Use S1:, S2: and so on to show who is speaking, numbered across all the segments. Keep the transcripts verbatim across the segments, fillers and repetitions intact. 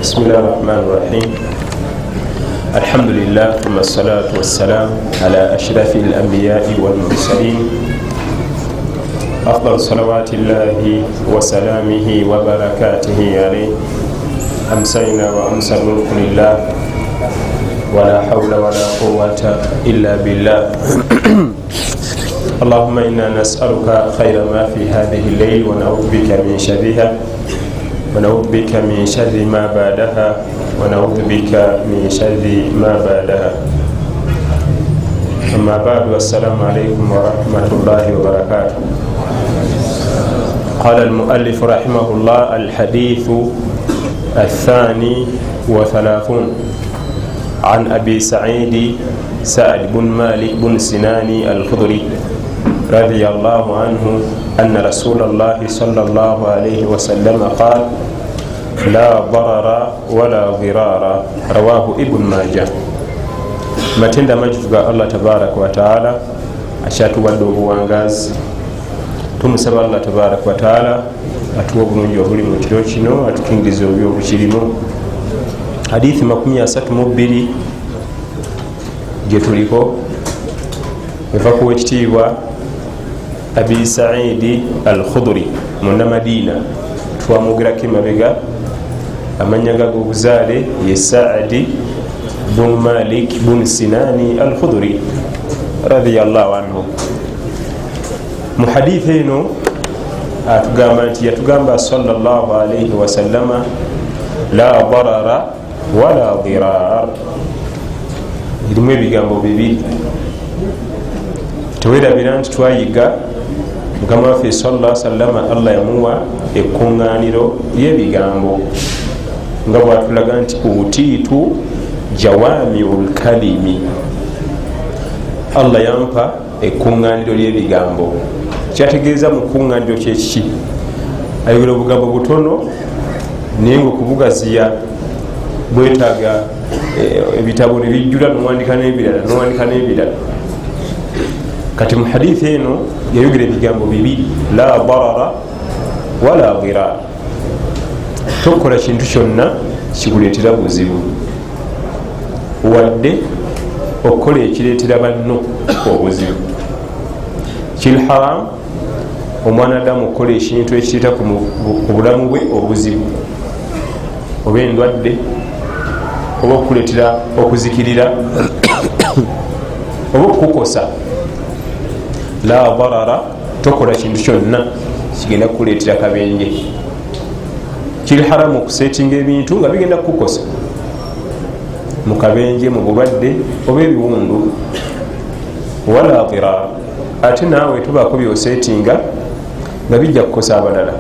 S1: بسم الله الرحمن الرحيم الحمد لله ثم الصلاة والسلام على أشرف الأنبياء والمرسلين أفضل صلوات الله وسلامه وبركاته عليه أمسينا وأمسى الملك لله ولا حول ولا قوة إلا بالله اللهم إنا نسألك خير ما في هذه الليل ونعوذ بك من شرها ونعوذ بك من شر ما بعدها ونعوذ بك من شر ما بعدها أما بعد والسلام عليكم ورحمة الله وبركاته. قال المؤلف رحمه الله الحديث الثاني وثلاثون عن أبي سعيد سعد بن مالك بن سنان الخضري رضي الله عنه أن رسول الله صلى الله عليه وسلم قال لا ضرر ولا ضرار رواه ابن ماجه. matenda majuga Allah tabaraka wa taala ashatuwadde obuwangazi, tumusaba Allah tabaraka wa taala atuwa obulungi obuli mu kiro kino, atukingiriza obubi obukirimu. hadithi makumi asatu mu bbiri gye tuliko eva kuwa ekitiibwa Abi Saidi al-Khudri munda Madina, twamwogerako emabega. amanya gago obuzaale ye Saadi bun Malik bun Sinani al-Khudri radiyallahu anhu. mu hadithi eno atugamba nti yatugamba sallallahu alayhi wasallama la darara wala dirar. irimu ebigambo bibiri, tewerabira nti twayiga mukama waffe sallallahu sallama Allah yamuwa ekkuŋŋaaniro ly'ebigambo nga bwatulaga nti utiitu jawamiul kalimi. Allah yampa ekkuŋŋaaniro ly'ebigambo. kyategeeza mu kkuŋŋaaniro kyekiki? ayogera obugambo butono naye nga okubugaziya bwetaaga ebitabo nebijjula nowandika n'ebirala nowandika n'ebirala. kati mu hadithi eno yayogera ebigambo bibiri, la darara wala dirar. tokola kintu kyonna kikuleetera buzibu wadde okukola ekireetera banno obuzibu. kiri haram omwana adamu okukola ekintu ekireeta ku bulamu bwe obuzibu, oba endwadde, oba okukuleetera okuzikirira, oba okukukosa. la darara, tokola kintu kyonna kigenda kukuleetera kabenje. kiri haramu okusetinga ebintu nga bigenda kukukosa mu kabenje, mu bulwadde oba ebiwundu. wala dirar, ate naawe tubaako byosetinga nga bijja kukosa abalala.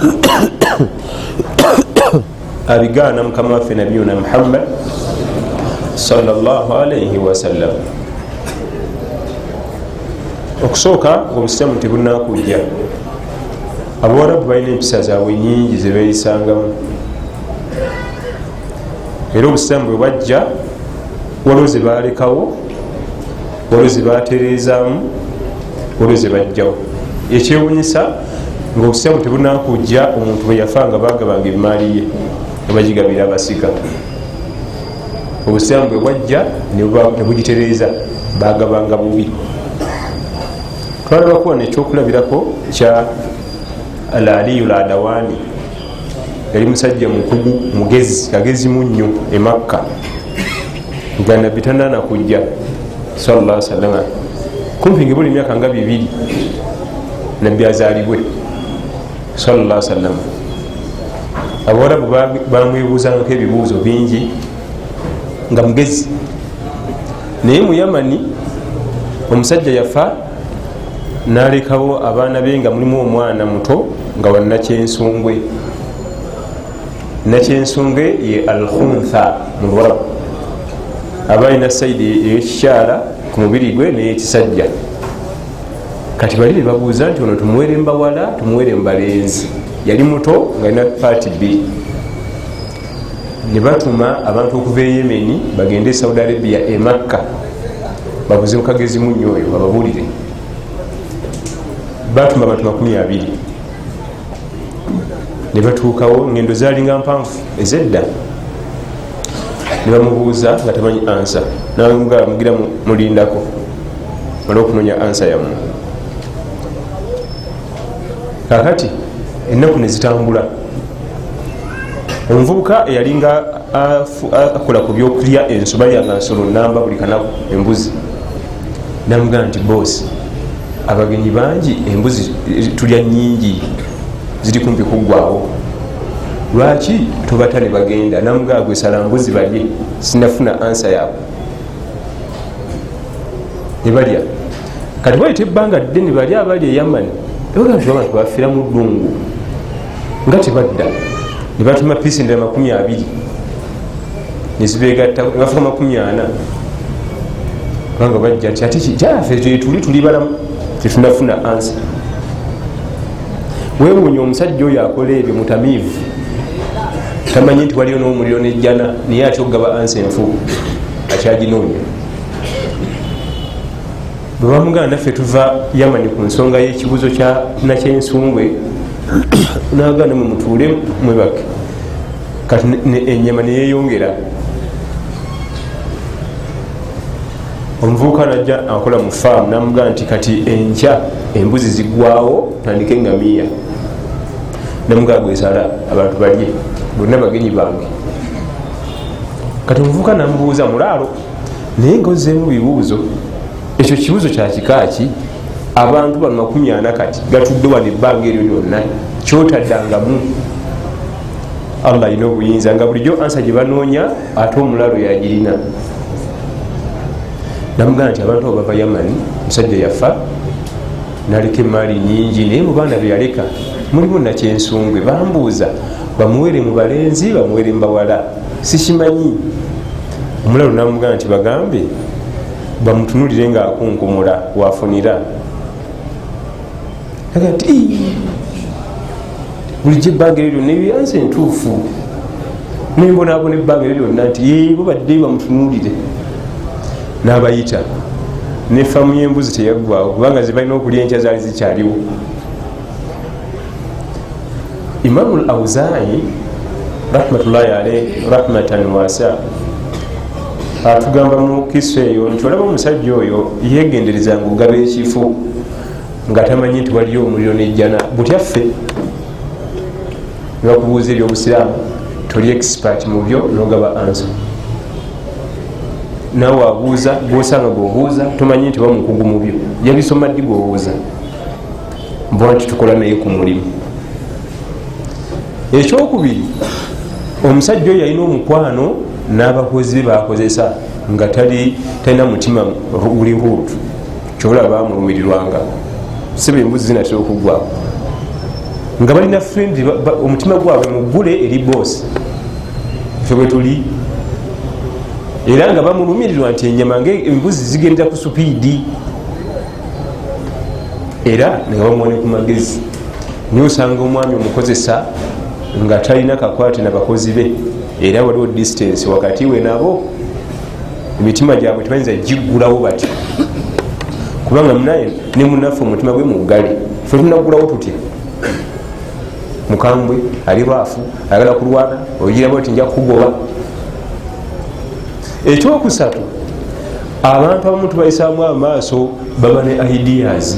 S1: abigaana mukama waffe nabiyuna Muhammad sallallahu alayhi wasallam. okusooka obusiramu tebunakujja. abawarabu balina empisa zaabwe nyingi zebeeyisangamu, era obusiramu bwe bwajja waliwo ze balekawo, waliwo ze batereezaamu, waliwo ze bajjawo. ekyewunyisa nga obusiramu tebunakujja omuntu bwe yafa nga bagabanga emaali ye ne bagigabira abasika. obusiramu bwe bwajja ne bugitereeza, bagabanga bubi. twala bakuba nekyokulabirako kya al-Aliyu al-Adawani. yali musajja mukugu mugezi, agezi munnyo e Makka nga nabbi tanana kujja sallallahu alaihi wasallam. kumpi nga buli myaka nga bibiri nabbi azaalibwe sallallahu alaihi wasallam. abawarabu bamwebuuzangako ebibuuzo bingi nga mugezi. naye mu Yamani omusajja yafa nalekawo abaana be nga mulimu omwana muto nga wa nakyensungwe. nakyensungwe ye al-khuntha mu Luwarabu, aba alina saidi eyekikyala ku mubiri gwe neyekisajja. kati bali ne babuuza nti ono tumuwere mbawala tumuwere mbalenzi. yali muto nga alina paati bbiri. ne batuma abantu okuva e Yemeni bagende e Saudi Arabia e Makka babuze mukagezi munnyo oyo bababuulire. batuma abantu makumi abiri ne batuukawo. ngendo zalinga mpanvu ezedda nebamubuuza nga tamanyi ansa naga mugira mulindako olwokunonya ansa yammwe. kakati ennaku nezitambula, omuvubuka eyalinga akola ku byokulya ensoba yanga nsolo namba buli kanaku embuzi namugamba nti boosi abagenyi bangi embuzi tulya nyingi ziri kumpi kuggwawo lwaki tobata ne bagenda? namugamba gwesala mbuzi balye sinafuna ansa yaabwe nebalya kati bayita ebbanga ddene bali abali eyamani ebaga nti abantu bafiira mu ddungu nga tebadda nebatuma piisi endala makumi abiri nezibegatta nebafuka makumi ana kubanga bajja nti ati kyafe tuli tuli balamu tetunafuna ansa. Weewuunya omusajja oyo akola ebyo mutamiivu tamanyi nti waliyo n'omuliro nejjana naye ati ogaba ansa enfu akyaginoonya. bwe bamugana naffe tuva yamani ku nsonga y'ekibuzo kya nakyensungwe nagana mwe mutuule mwebake kati ennyama neyeyongera. omuvubuka najja akola mu faamu namugana nti kati enkya embuzi ziggwawo tandike engamiya namugana gwesala abantu balye bonna bagenyi bange. kati omuvubuka namubuuza mulaalo naye ngaozeemu bibuuzo ekyo kibuzo kyakikaaki abantu bano makumi ana kati gatudde wano ebbanga eryo lyonna kyotaddangamu. allah alina obuyinza nga bulijjo ansa gye banoonya ate omulalo yagirina. namugana nti abantu abo bava yamani musajja yafa naleka emaali nyingi naye mu baana beyaleka mulimu nakyensungwe bambuuza bamuwere mu balenzi bamuwere mu bawala sikimanyi. omulalo namugana nti bagambe bamutunulire nga akunkumula wafunira. agati bulijjo ebbanga eryo lyonna ebyansi entuufu nembonaabona ebbanga eryo lyonna nti bo badde bamutunulire. n'abayita nefamu y'embuzi teyaggwawo kubanga zibalina okulya enkya zaali zikyaliwo. imamu al awzaayi rahmatullahi alayhi rahmatan wasa atugamba mu kiso eyo nti olaba omusajja oyo yegendereza nga ogaba ekifo nga tamanyi nti waliyo omuliro nejjana butyaffe nebakubuuza ebyobusiraamu toli expert mu byo nogaba ansa nawe abuuza gwosanga gwobuuza tomanyi nti bamukugu mu byo yabisoma ddi gwobuuza mboa nti tukola naye ku mulimu. ekyokubiri omusajja oyo yalina omukwano n'abakozi be bakozesa nga tali talina mutima guli ruutu kyobola bamulumirirwanga sibe embuzi zinatera okuggwako nga balina friend omutima gwabwe mugule eri boosi fe bwe tuli era nga bamulumirirwa nti enyama ngaembuzi zigenda ku supiidi era nga bamuwane ku magezi. niwe osanga omwami omukozesa nga talina kakwate nabakozi be era waliwo distance wakati we nabo emitima gyabwe tebayinza giggulawo batyo kubanga munaye ne munaffe omutima gwe muggale fe tunaggulawo tutya mukambwe ali baafu ayagala kulwana ogirabo ti nja kugoba. ekyokusatu abantu abamu tubayisaamu amaaso baba ne ideas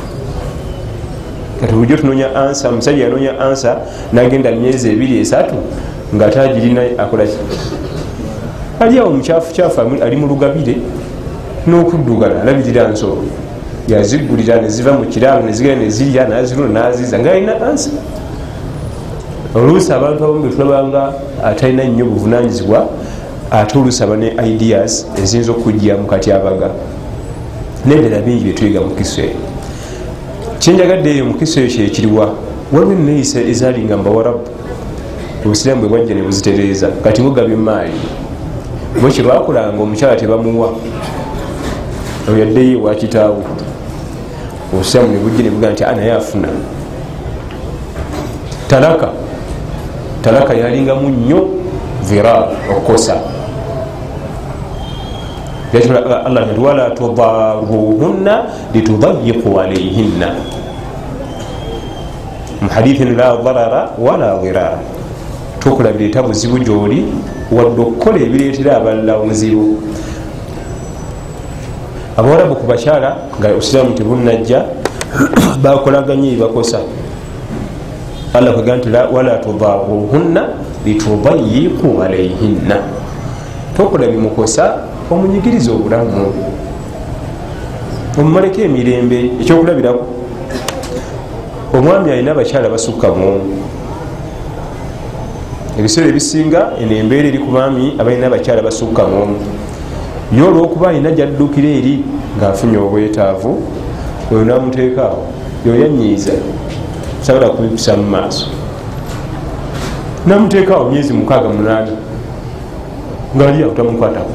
S1: kati bulijjo tunonya ansa omusajja yanonya ansa nagenda myezi ebiri esatu nga tagirina akolaki aliawo mukyafu kyafu ali mu lugabire n'okuddugala alabirira nsolo yazigulira neziva mu kiraalo nezigenda nezirya naziruna naziza nga alina ansa. oluusi abantu abamu betulabanga atalina nnyo buvunanyizibwa ate oluusi aba ne ideas eziyinza okujja mu katyabaga nebera bingi byetuyiga mu kiso eyo. kyenjagadde eyo mu kiso eyo kyekiriwa waliwo enneeyisa ezalinga mbawarabu obusiraamu bwe bwajja ne buzitereeza kati bugaba emaali bwe kyebaakolanga omukyala tebamuwa oyo yaddeyo ewakitaawo obusiraamu ne bujja ne buga nti anaye afuna talaka. talaka yalingamu nnyo virar okukosa allah nti wala tudaruhunna litudayiqu alayhinna muhadithin la darara wala dirara tokulabira etabuzibu gyoli wadde okukola ebireetera abalala omuzibu. Abawarabu ku bakyala nga obusiraamu tebunnajja bakolaganye ebibakosa. Allah kwegamba nti wala tudaruhunna litudayiqu alayhinna, tokola bimukosa omunyigiriza obulamu, omumaleko emirembe. Ekyokulabirako, omwami alina abakyala basukka mu ebiseera ebisinga eno embeera eri ku baami abalina abakyala basukka mu ye olwokuba alina gyaddukira eri ngaafunye obwetaavu, oyo namuteekaawo yoyanyiiza sabola kubikusa mu maaso, namuteekaawo myezi mukaaga munaana ngaali awo tamukwatako.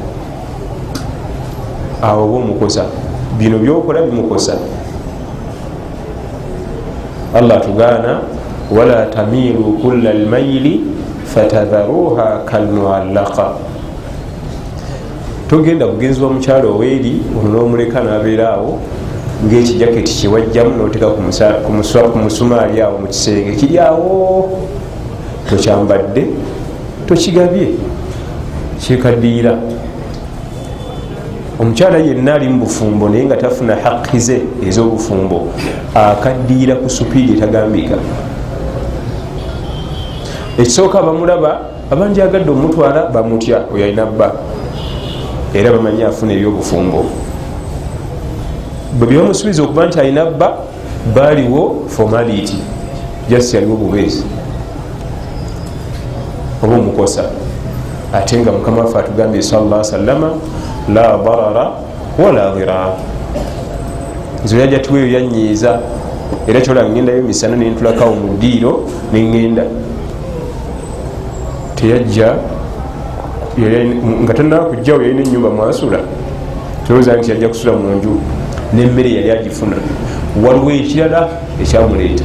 S1: Awo oba omukosa, bino byokola bimukosa. Allah tugaana wala tamilu kulla almayili fatadharuha kalmuallaqa. Togenda kugenzibwa mukyalo oweeri ono n'omuleka n'abeera awo ng'ekijaketi kyewajjamu n'oteeka ku musumaali awo mu kisenge kiri awo, tokyambadde tokigabye, kyekaddiira. Omukyala yenna ali mu bufumbo naye nga tafuna haqqi ze ez'obufumbo, akaddiira ku supiidi etagambika. Ekisooka bamulaba, abanjagadde omutwala bamutya, oyo alina bba era bamanyi afuna ebyobufumbo. Bwe byebamusuubiza okuba nti alina bba, baaliwo formality, just yaliwo bubeezi oba omukosa. Ate nga Mukama waffe atugambye sallallahu alaihi wasallama la darara wala dirar. Nze yajja tuweeyo yanyiiza, era kyola ngendayo misana nentulakawo mu ddiiro nengenda, teyajja nga tanaba kujjawo yalina ennyumba mwasula, tolowooza nti yajja kusula mu nju n'emmere yali agifuna. Waliwo ekirala ekyamuleeta,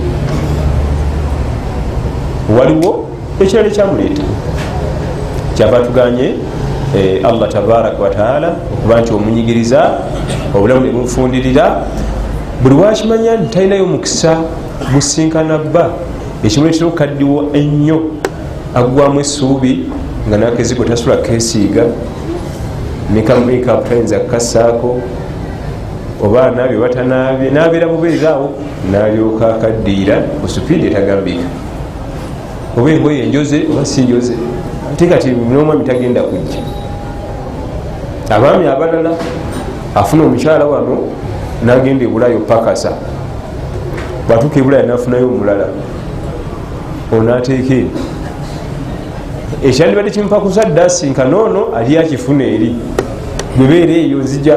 S1: waliwo ekirala ekyamuleeta. Kyava tuganye eh, Allah tabaraka wa taala okuba nti omunyigiriza obulamu ne bumufundirira, buli wakimanya nti talinayo mukisa gusinkana bba, ekimuleetera okukaddiwo ennyo, agwamu essuubi nga nakezigo tasula kesiiga nekamuikaputayinza kukassaako, oba naabye batanaabye nabeera bubeezi awo, nalyoka akaddiira ku supiidi etagambika, oba engoye enjoze oba si njoze. Ate kati n'omwami tagenda kujja. Abaami abalala afuna omukyala wano nagenda ebulayo pakasa, bwatuuka ebulayo nafunayo omulala, onaateeka eri ekyandibadde kimupakuza dasinka noono ali akifuna eri bebeera eyo nzija.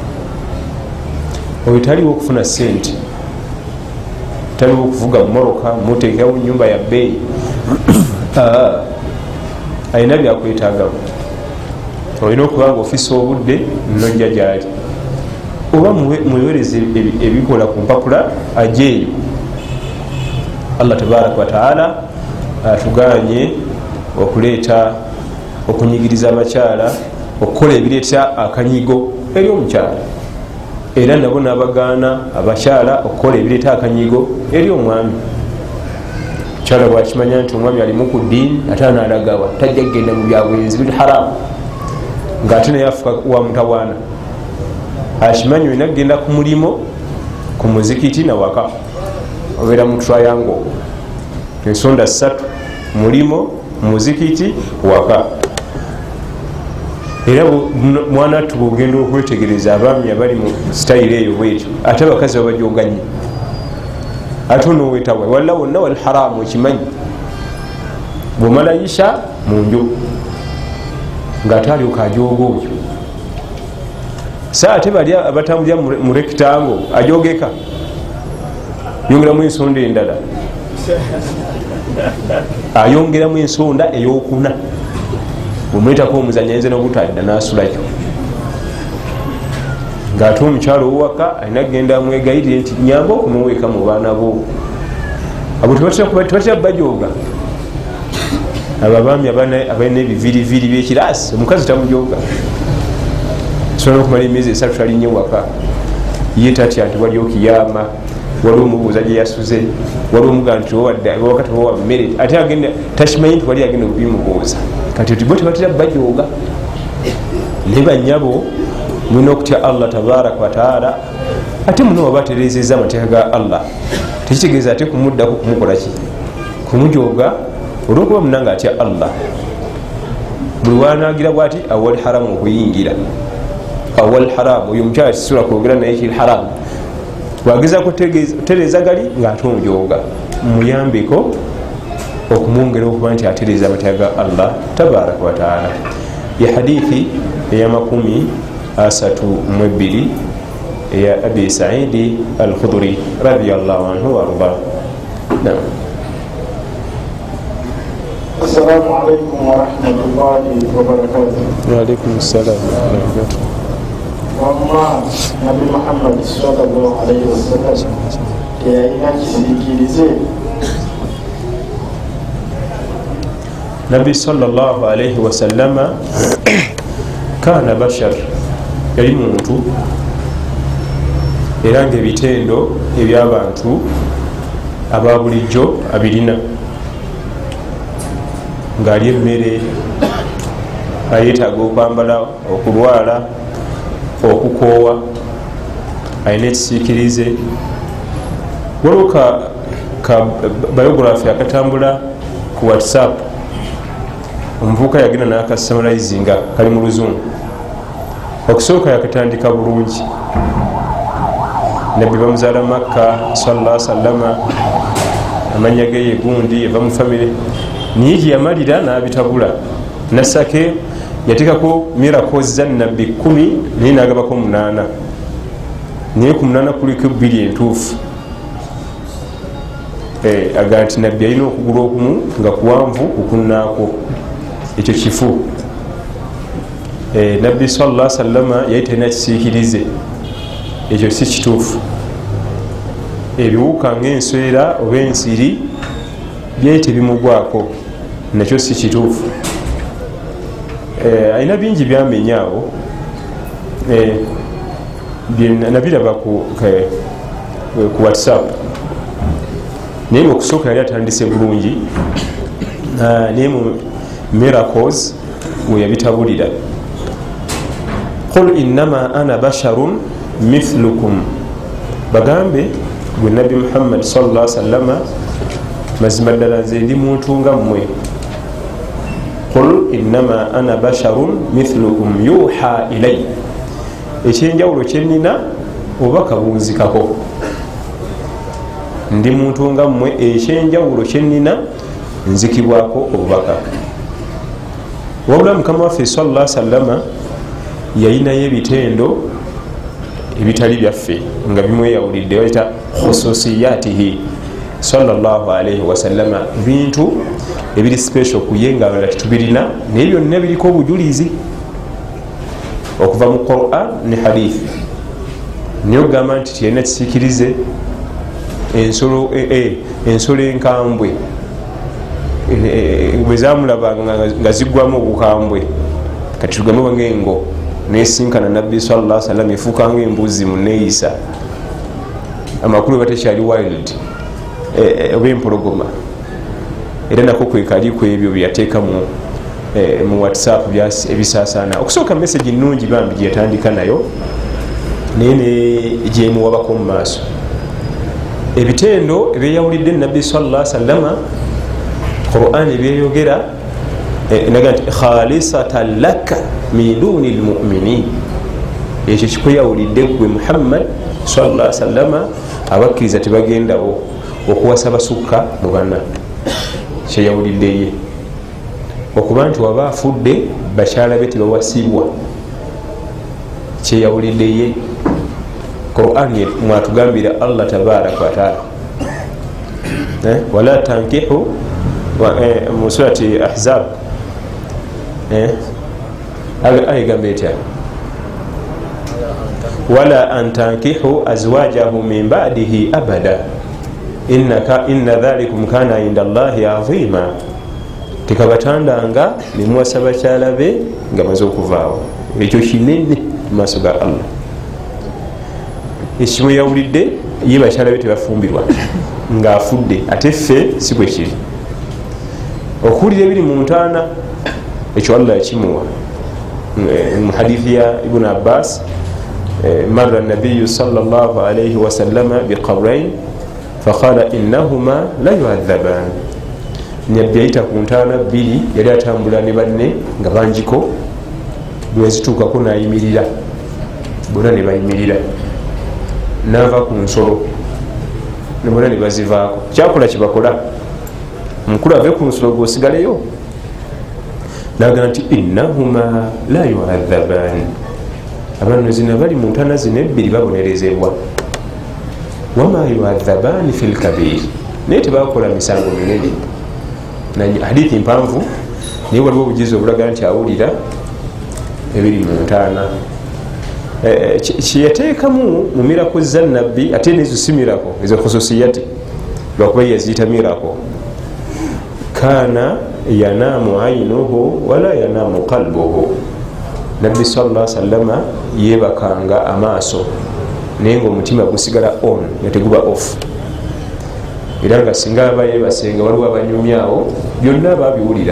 S1: Oyo taliwo okufuna sente, taliwo okuvuga mumoroka muteekawo nyumba ya bbeeyi, alina byakwetaagamu. Olina okuba nga ofisa obudde nojja gyali, oba muweereze ebikola ku mpapula ajeeyo. Allah tabaraka wa taala atuganye okuleeta okunyigiriza abakyala okukola ebireeta akanyigo eri omukyala, era nabo nabagaana abakyala okukola ebireeta akanyigo eri omwami. Omukyala bwakimanya nti omwami alimu ku ddiini ate analagawa, tajja kgenda mu byabwenzi biri haramu, ng'ate naye afuka wa mutawaana. Akimanyi olina kgenda ku mulimo ku muzikiti nawaka, obeera mu triangle, ensonda ssatu: mulimo, muzikiti, waka. Era mwana tubugenda okwetegereza abaami abali mu sitayire eyo bwetyo, ate abakazi babajoganye, ate onowetawa walla wonna wal haramu okimanyi. Bwemalayisha mu nju ng'ate alyoka ajooga oyo, sa ate bali abatambulira mu rekitango ajogeka, yongeramu ensonda endala, ayongeramu ensonda eyokuna. Bwemwetako omuzanya yenze n'obutadda n'asulayo, ng'ate omukyalo owaka alina kgenda amwegayirire nti nyamba okumuweeka mu baana bo. Abo tebatera bajooga. Abo abaami abalina ebiviriviri byekiraasi, omukazi tamujooga. Sobola okumala emyezi esatu talinye waka, ye tatya nti wali okiyama, waliwo omubuuza gye yasuze, waliwo omugaa nti wakati owa mmere, ate agenda takimanyi nti wali agenda okubimubuuza. kati tibo tebatera bajooga ne banyabo mulina okutya Allah tabaraka wataala ate muno wabaterezeza amateeka ga Allah tekitegeeza ate kumuddako kumukolaki kumujooga olwokuba munanga atya Allah buli wanagira bwati awal haramu okuyingira awal haramu oyo mukyala kisula kwogera naye kiri haramu wagezako tereza gali ngaate omujooga muyambeko okumwongera okuba nti atereza amateeka ga Allah tabaraka wataala ya hadithi eya makumi asatu mu ebbiri eya abi saidi al-khudri radiyallahu anhu warda. Naam.
S2: Assalamu alaikum warahmatullahi wabarakatuh.
S1: Wa alaikum assalam warahmatullahi
S2: wamma Nabi Muhammad sallallahu alaihi wasallam teyalina kisiikirize.
S1: Nabi sallallahu alaihi wasallama kana bashar, yali muntu era nga ebitendo ebyabantu ababulijjo abirina, ng'ali emmere, ayetaaga okwambala, okulwala, okukoowa, alina ekisiikirize. Waliwo ka, ka biography akatambula ku WhatsApp, omuvubuka yagenda n'akasamalizinga kali mu luzungu. Okusooka yakatandika bulungi, nabbi bamuzaala Makka sallallahu alaihi wasallama, amanya ge ye gundi eva mu famire, niye gye yamalira n'abitabula. Nasake yateekako miracles za nabbi kumi naye n'agabako munaana, naye ku munaana kuliko bbiri entuufu. Eh, aga nti nabbi alina okugulu okumu nga kuwanvu okunnaako, ekyo kifu. Eh, nabbi sallallahu alaihi wasallama yali talina kisiikirize, ekyo si kituufu. Ebiwuka ng'enswera oba ensiri byali tebimugwako, nakyo si kituufu. Eh, alina bingi byamenyaawo, eh, nabiraba ku, ku WhatsApp, naye okusooka yali atandise bulungi, naye mu miracles we yabitabulira. Qul innama ana basharun mithlukum, bagambe gwe nabbi Muhammad sallallahu alaihi wasallama, mazima ddala nze ndi muntu nga mmwe. Qul innama ana basharun mithlukum yuha ilay, ekyenjawulo kyenina obubaka bunzikako. Ndi muntu nga mmwe, ekyenjawulo kyenina nzikibwako obubaka. Wabula mukama waffe sallallahu alaihi wasallama yalinayo ebitendo ebitali byaffe nga bimweyawulidde, bayita khususiyatihi sallallahu alaihi wasallama, bintu ebiri special kuye nga abalala tetubirina, naye byonna biriko obujulizi okuva mu Quran ne hadith. Naye ogamba nti tiyalina kisiikirize, ensolo e, ensolo enkambwe bwe zamulaba nga ziggwamu obukambwe, kati tugambe bangengo nesinkana nabbi sallallahu alaihi wasallam efuuka ng'embuzi mu neeyisa, amakulu batakyali wild oba empologoma. Era nako kwekali ku ebyo byeyateeka mu, mu WhatsApp ebisaasaana. Okusooka message nnungi bambi gyeyatandika nayo, naye gyemuwabako mu maaso. Ebitendo ebyeyawulidde nabbi sallallahu alaihi wasallam, Quran ebyeyogera naga nti khalisatan laka min duni lmuminin, ekyo kikweyawulidde gwe Muhammad sallallahu alaihi wasallama, abakkiriza tebagendawo okuwasa basukka mu bana. Kyeyawuliddeyo okuba nti waba afudde bakyala be tebawasibwa, kyeyawuliddeyo. Quran mwatugambira Allah tabaraka wataala, eh, wala tankihu eh, mu surati Ahzab, eh, ayigamba etya, wala an tankihu azwajahu min ba'dihi abada innaka inna dhalikum kana inda Allahi azima, tekabatandanga nemuwasa bakyala be nga maze okuvaawo. Ekyo kinene mu maaso ga Allah. Ekimweyawulidde ye bakyala be tebafumbirwa ng'afudde, ate ffe si bwe kiri. Okuwulira ebiri mu ntaana ekyo Allah yakimuwa mu hadithi ya Ibn Abbas marra an-nabiy sallallahu alayhi wa sallam biqabrayn faqala innahuma la yu'adhaban nyabbi ayita ku ntaana bbiri yali atambula ne banne nga banjiko bwezituukako nayimirira bonna ne bayimirira nava ku nsolo ne bonna ne bazivaako kyakola kibakola mukulu ave ku nsolo gwosigaleyo nagana nti innahuma la yu'adhaban abantu zina bali mu ntaana zino ebbiri babonerezebwa wama yu'adhaban fil kabir naye tebakola misango minene hadithi mpanvu naye waliwo obujulizi obulaga nti awulira ebiri mu ntaana kyeyateekamu mu mirako za nabbi ate nezo si mirako ezo khususiyati lwakuba yaziyita mirako kana yanaamu ainuhu wala yanaamu qalbuhu nabbi sallallahu sallama yebakanga amaaso naye nga omutima gusigala on nga teguba off era nga singa aba yebasenga waliwo abanyumyawo byonna babiwulira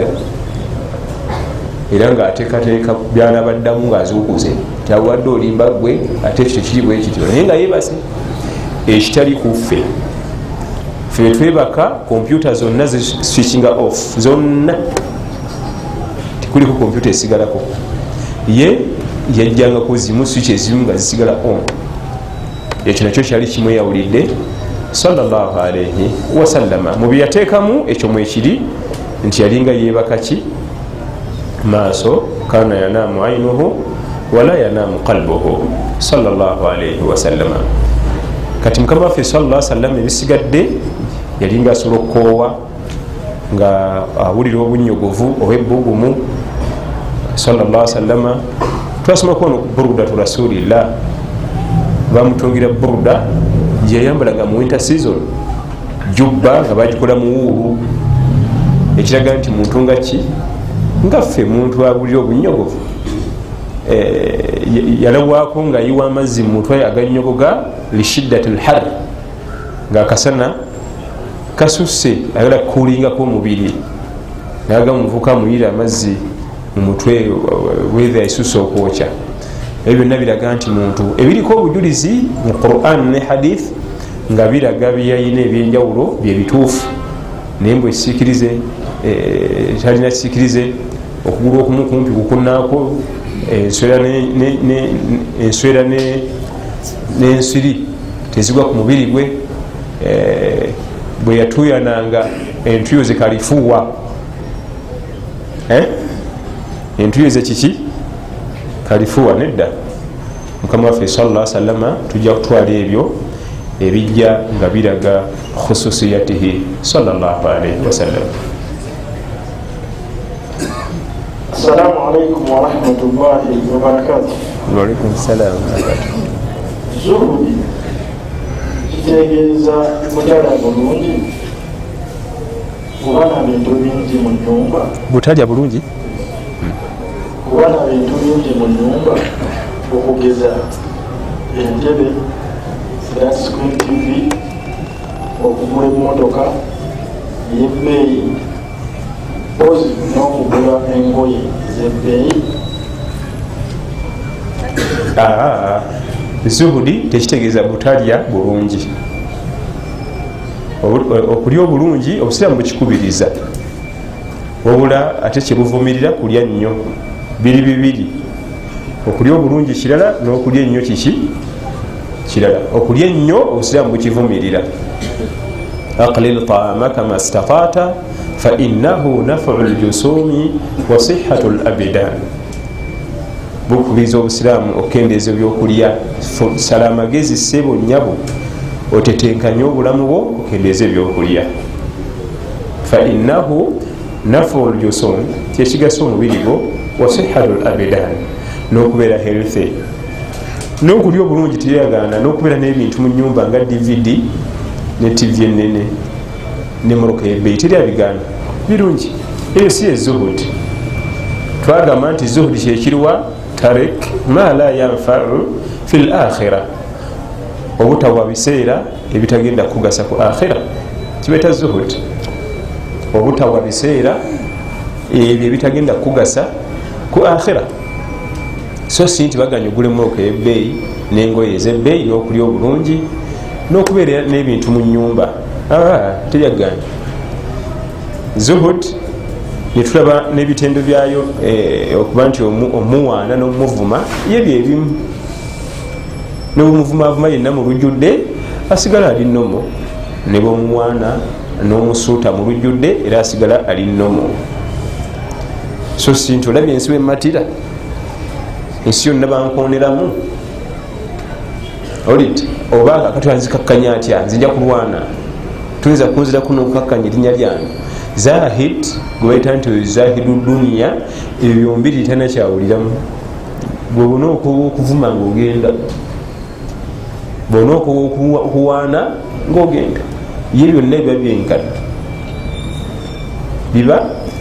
S1: era nga ateekateeka byanabaddamu ngaazuukuze kyawadde olimba gwe ate ekyo kiri bwe kityo naye nga yebase ekitali kuffe ffe twebaka kompyuta zonna ziswitchinga off zonna tekuliko kompyuta esigalako ye yajjangako zimu switch ezimu nga zisigala on ekyo nakyo kyali kimu yawulidde sallallahu alayhi wasallama mu byeyateekamu ekyo mwekiri nti yalinga yebaka ki maaso kana yanaamu ainuhu wala yanaamu qalbuhu sallallahu alayhi wasallama kati mukama waffe sallallahu sallam ebisigadde yalinga asobola okukoowa nga awulira obunyogovu obwebbugumu sallallahu sallama twasoma kuona burudatu rasulillah bamutungira buruda gyeyayambalaga mu winter season jubba nga bagikola mu wuulu ekiraga nti muntu nga ki nga ffe muntu abulira obunyogovu yalabwako nga yiwa amazzi mu mutwe aganyogoga lishiddati lhar nga akasana kasusse ayagala kukulingako omubiri naga muvuka muyira amazzi mu mutwe wetha esusse okwokya ebyo byonna biraga nti muntu ebiriko obujulizi mu Quran ne hadith nga biraga byayina ebyenjawulo byebituufu naye mbwe kisiikirize talina kisiikirize okugulu okumu kumpi kukunaako enswera n'ensiri tezigwa ku mubiri gwe bwe yatuyananga entuyo ze kalifuwa entuyo ze kiki kalifuwa nedda mukama waffe sallallahu sallama tujja kutwala ebyo ebijja nga biraga khususiyatihi sallallahu alayhi wasallam.
S2: Assalamu alaikum wa rahmatullahi wa barakatuh.
S1: Wa alaikum salam.
S2: Zuhudi kitegeeza mutalya bulungi kuba na bintu bingi mu nyumba.
S1: Butalya bulungi
S2: kuba na bintu bingi mu nyumba okugeza entebe, flat screen T V, okugula emmotoka y'ebbeeyi, pozi n'okugula engoye z'ebbeeyi. Zuhudi tekitegeeza butalya bulungi. Okulya obulungi obusiraamu bukikubiriza, wabula ate kyebuvumirira kulya nnyo. Biri bibiri, okulya obulungi kirala n'okulya ennyo kiki kirala. Okulya ennyo obusiraamu bukivumirira. aqlil ta'amaka mastata'ta fa innahu naf'u al-jusumi wa sihhatu al-abdan. Bukubiriza obusiraamu okukendeeza ebyokulya. Sala amagezi ssebo nnyabo otetenkanya obulamu bwo okendeeza ebyokulya. fa innahu naf'u al-jusum, kyekigasa omubiri gwo, wa sihhatu al-abdan, n'okubeera healthy. N'okulya obulungi teyagaana n'okubeera n'ebintu mu nnyumba nga D V D ne T V enene ne moroka y'ebbeeyi teryabigaana birungi. Eyo si ezuhudi. Twagamba nti zuhudi kyekiriwa tarek ma la yanfa'u fi l-akhira, obutawa biseera ebitagenda kugasa ku akhira kibeeta zuhudi. Obutawa biseera ebyo ebitagenda kukugasa ku akhira. So si nti baganya ogule muloka ebbeeyi n'engoye ez'ebbeeyi n'okulya obulungi n'okubeera n'ebintu mu nyumba. Teryaganya zuhud netulaba n'ebitendo byayo okuba nti omuwaana n'omuvuma ye byebimu. N'omuvumavuma yenna mu lujjudde asigala ali nomo, ne bwomuwaana n'omusuuta mu lujjudde era asigala ali nomo. So si nti olabye ensi wemmatira, ensi yonna bankoneramu olit oba kakati wanzikakkanya atya nzija kulwana tuyinza kunziraku n'okukakkanya erinnya lyange. Zahid gwe bayita nti zahidu duniya, ebyo byombiri tanakyawuliramu. Bwobona okuvuma ngaogenda, bwona okuwaana ngaogenda, ye byonna biba byenkana biba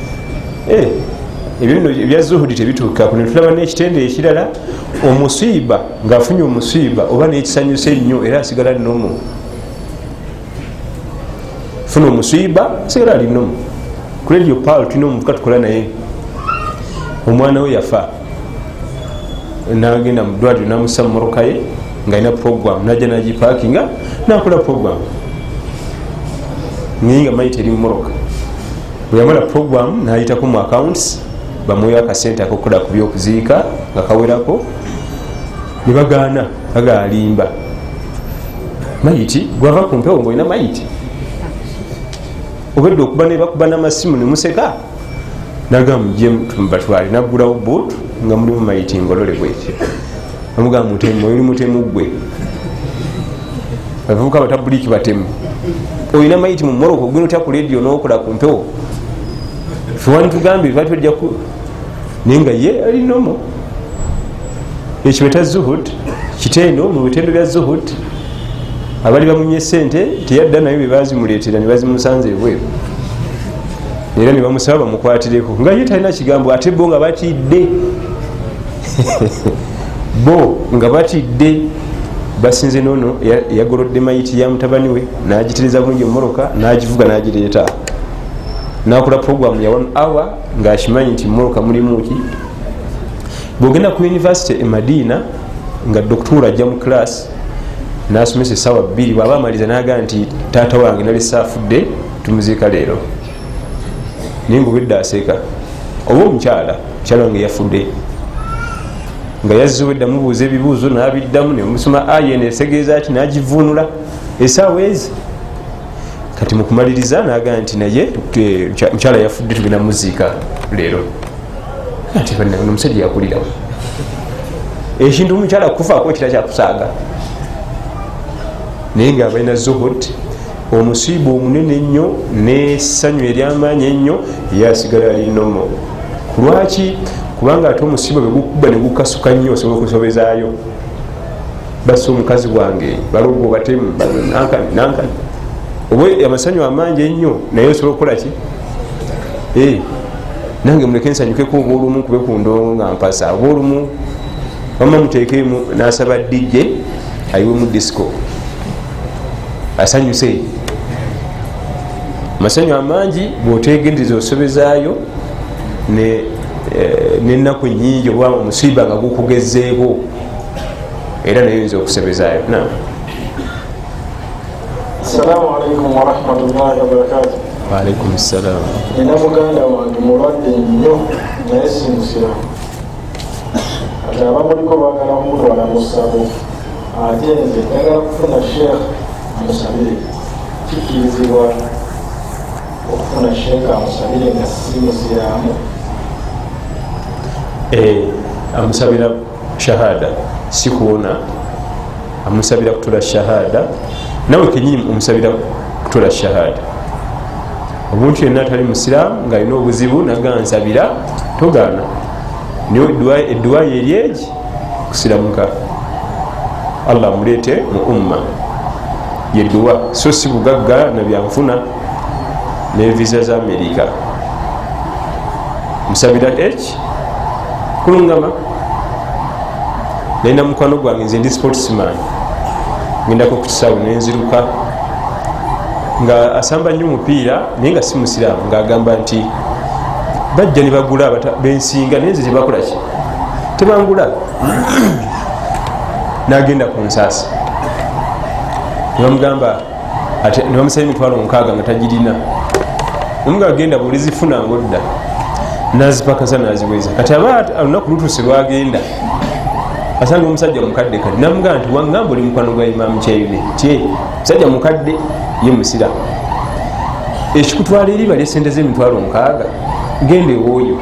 S2: ebyo bino ebya zuhudi tebituukako. Netulaba n'ekitende ekirala, omusiiba ng'afunye omusiiba oba n'ekisanyusa ennyo era asigala nomo. Funa omusiiba asigala ali nomo. Kule eryo Paul tulina omuvuka tukola naye, omwana we yafa nagenda mu ddwaliro namussa mu mmotoka ye ng'alina program, najja nagipakinga nakola program naye nga mayita eri mu mmotoka. Bwe yamala program nayitako mu accounts bamuweyo akasente akokola ku byokuziika nga kawerako, ne bagaana bagaalimba. Mayiti gwava ku mpewo ng'olina mayiti obedde okuba ne bakuba n'amasimu ne museka, naga mujje batwale, naggulawo buutu nga mulimu mayiti ngolole bwekyo. Namugamba mutemu, oli mutemu gwe, abavubuka batabuliki batemu, olina mayiti mu mmoroko gwino otya ku leediyo n'okola ku mpewo. Fe wani tugambe batwejja ku naye nga ye ali nomo. Ekyo beta zuhud, kitendo mu bitendo bya zuhud. Abali bamunye sente teyadda nayo bye bazimuleetera ne bazimusanze ebweru, era ne bamusaba bamukwatireko nga ye talina kigambo, ate bo nga batidde bo nga batidde basinze nono yagolodde mayiti ya mutabani we n'agitereza bulungi emmoroka n'agivuga n'agireeta, n'akola programu ya one hour ng'akimanyi nti mmoroka mulimu ki. Bw'ogenda ku university e Madina nga doktura ajja mu class n'asomesa essaawa bbiri, bw'aba amaliza n'agamba nti taata wange nali saafudde tumuziika leero, naye ng'obedde aseeka. Oba omukyala mukyala wange yafudde, nga yazze wedda mubuuza ebibuuzo n'abiddamu, ne musoma aya neetegeeza ki n'agivuunula essaawa ezi. Kati mukumaliriza n'agamba nti naye mukyala yafudde tugenda muziika leero. Ati omusajja yakulirawo ekintu omukyala kufaako kira kyakusaaga, naye nga balina zuhud, omusiiba omunene ennyo n'essanyu ery'amaanyi ennyo, ye asigala ali nomo. Lwaki? Kubanga ate omusiiba bwe gukuba ne gukasuka nnyo osobola okusobezaayo. Bassa omukazi wange balogo batemu nankani nankani, oba amasanyu amangi ennyo naye osobola okukola ki? Nange muleke nsanyukeko oba olumu nkube ku ndongo nga mpasa, oba olumu wamma muteekemu n'asaba D J ayiwe mu disco asanyuse. Amasanyu amangi bw'otegendereza osobezaayo n'ennaku nnyingi oba omusiiba nga gukugezeeko era naye oyinza okusobezaayo.
S3: Assalamu alaikum warahmatullahi wabarakatuh.
S2: Waalaikum salam.
S3: Nina muganda wange mulwadde nnyo naye si musiramu, ate abamuliko baagala kumutwala mu ssabo, ate nze njagala kufuna sheekh amusabire. Kikkirizibwa okufuna sheekh amusabire nga si musiraamu?
S2: Amusabira shahada si kuwona, amusabira kutula shahada, nawe kenyini omusabira kutula shahada. Omuntu yenna atali musiraamu ng'alina obuzibu naga nsabira, togaana. Niyo edduwa ye eryegi kusiramuka, Allah amuleete mu umma yedduwa, so si bugagga na byanfuna ne visa za Amerika. Musabira eki kulungama. Nalina mukwano gwange nze ndi sportsman, ngendako ku kisaawe nenziruka nga asamba nnyo omupiira naye nga si musiraamu, ng'agamba nti bajja ne bagula bensinga naye nze tebakolaki tebangula nagenda ku nsaasi nebamugamba nebamusaba emitwalo mukaaga nga tagirina omuga agenda bwolizifuna ngodda nazipakasa naziweza kati aba olunaku lutuuse lwagenda asanga omusajja mukadde kati namugamba nti wangamba oli mukwano gwa imamu kyayune tye musajja mukadde ye musira ekikutwala eri bali esente z'emitwalo mukaaga genda ewooyo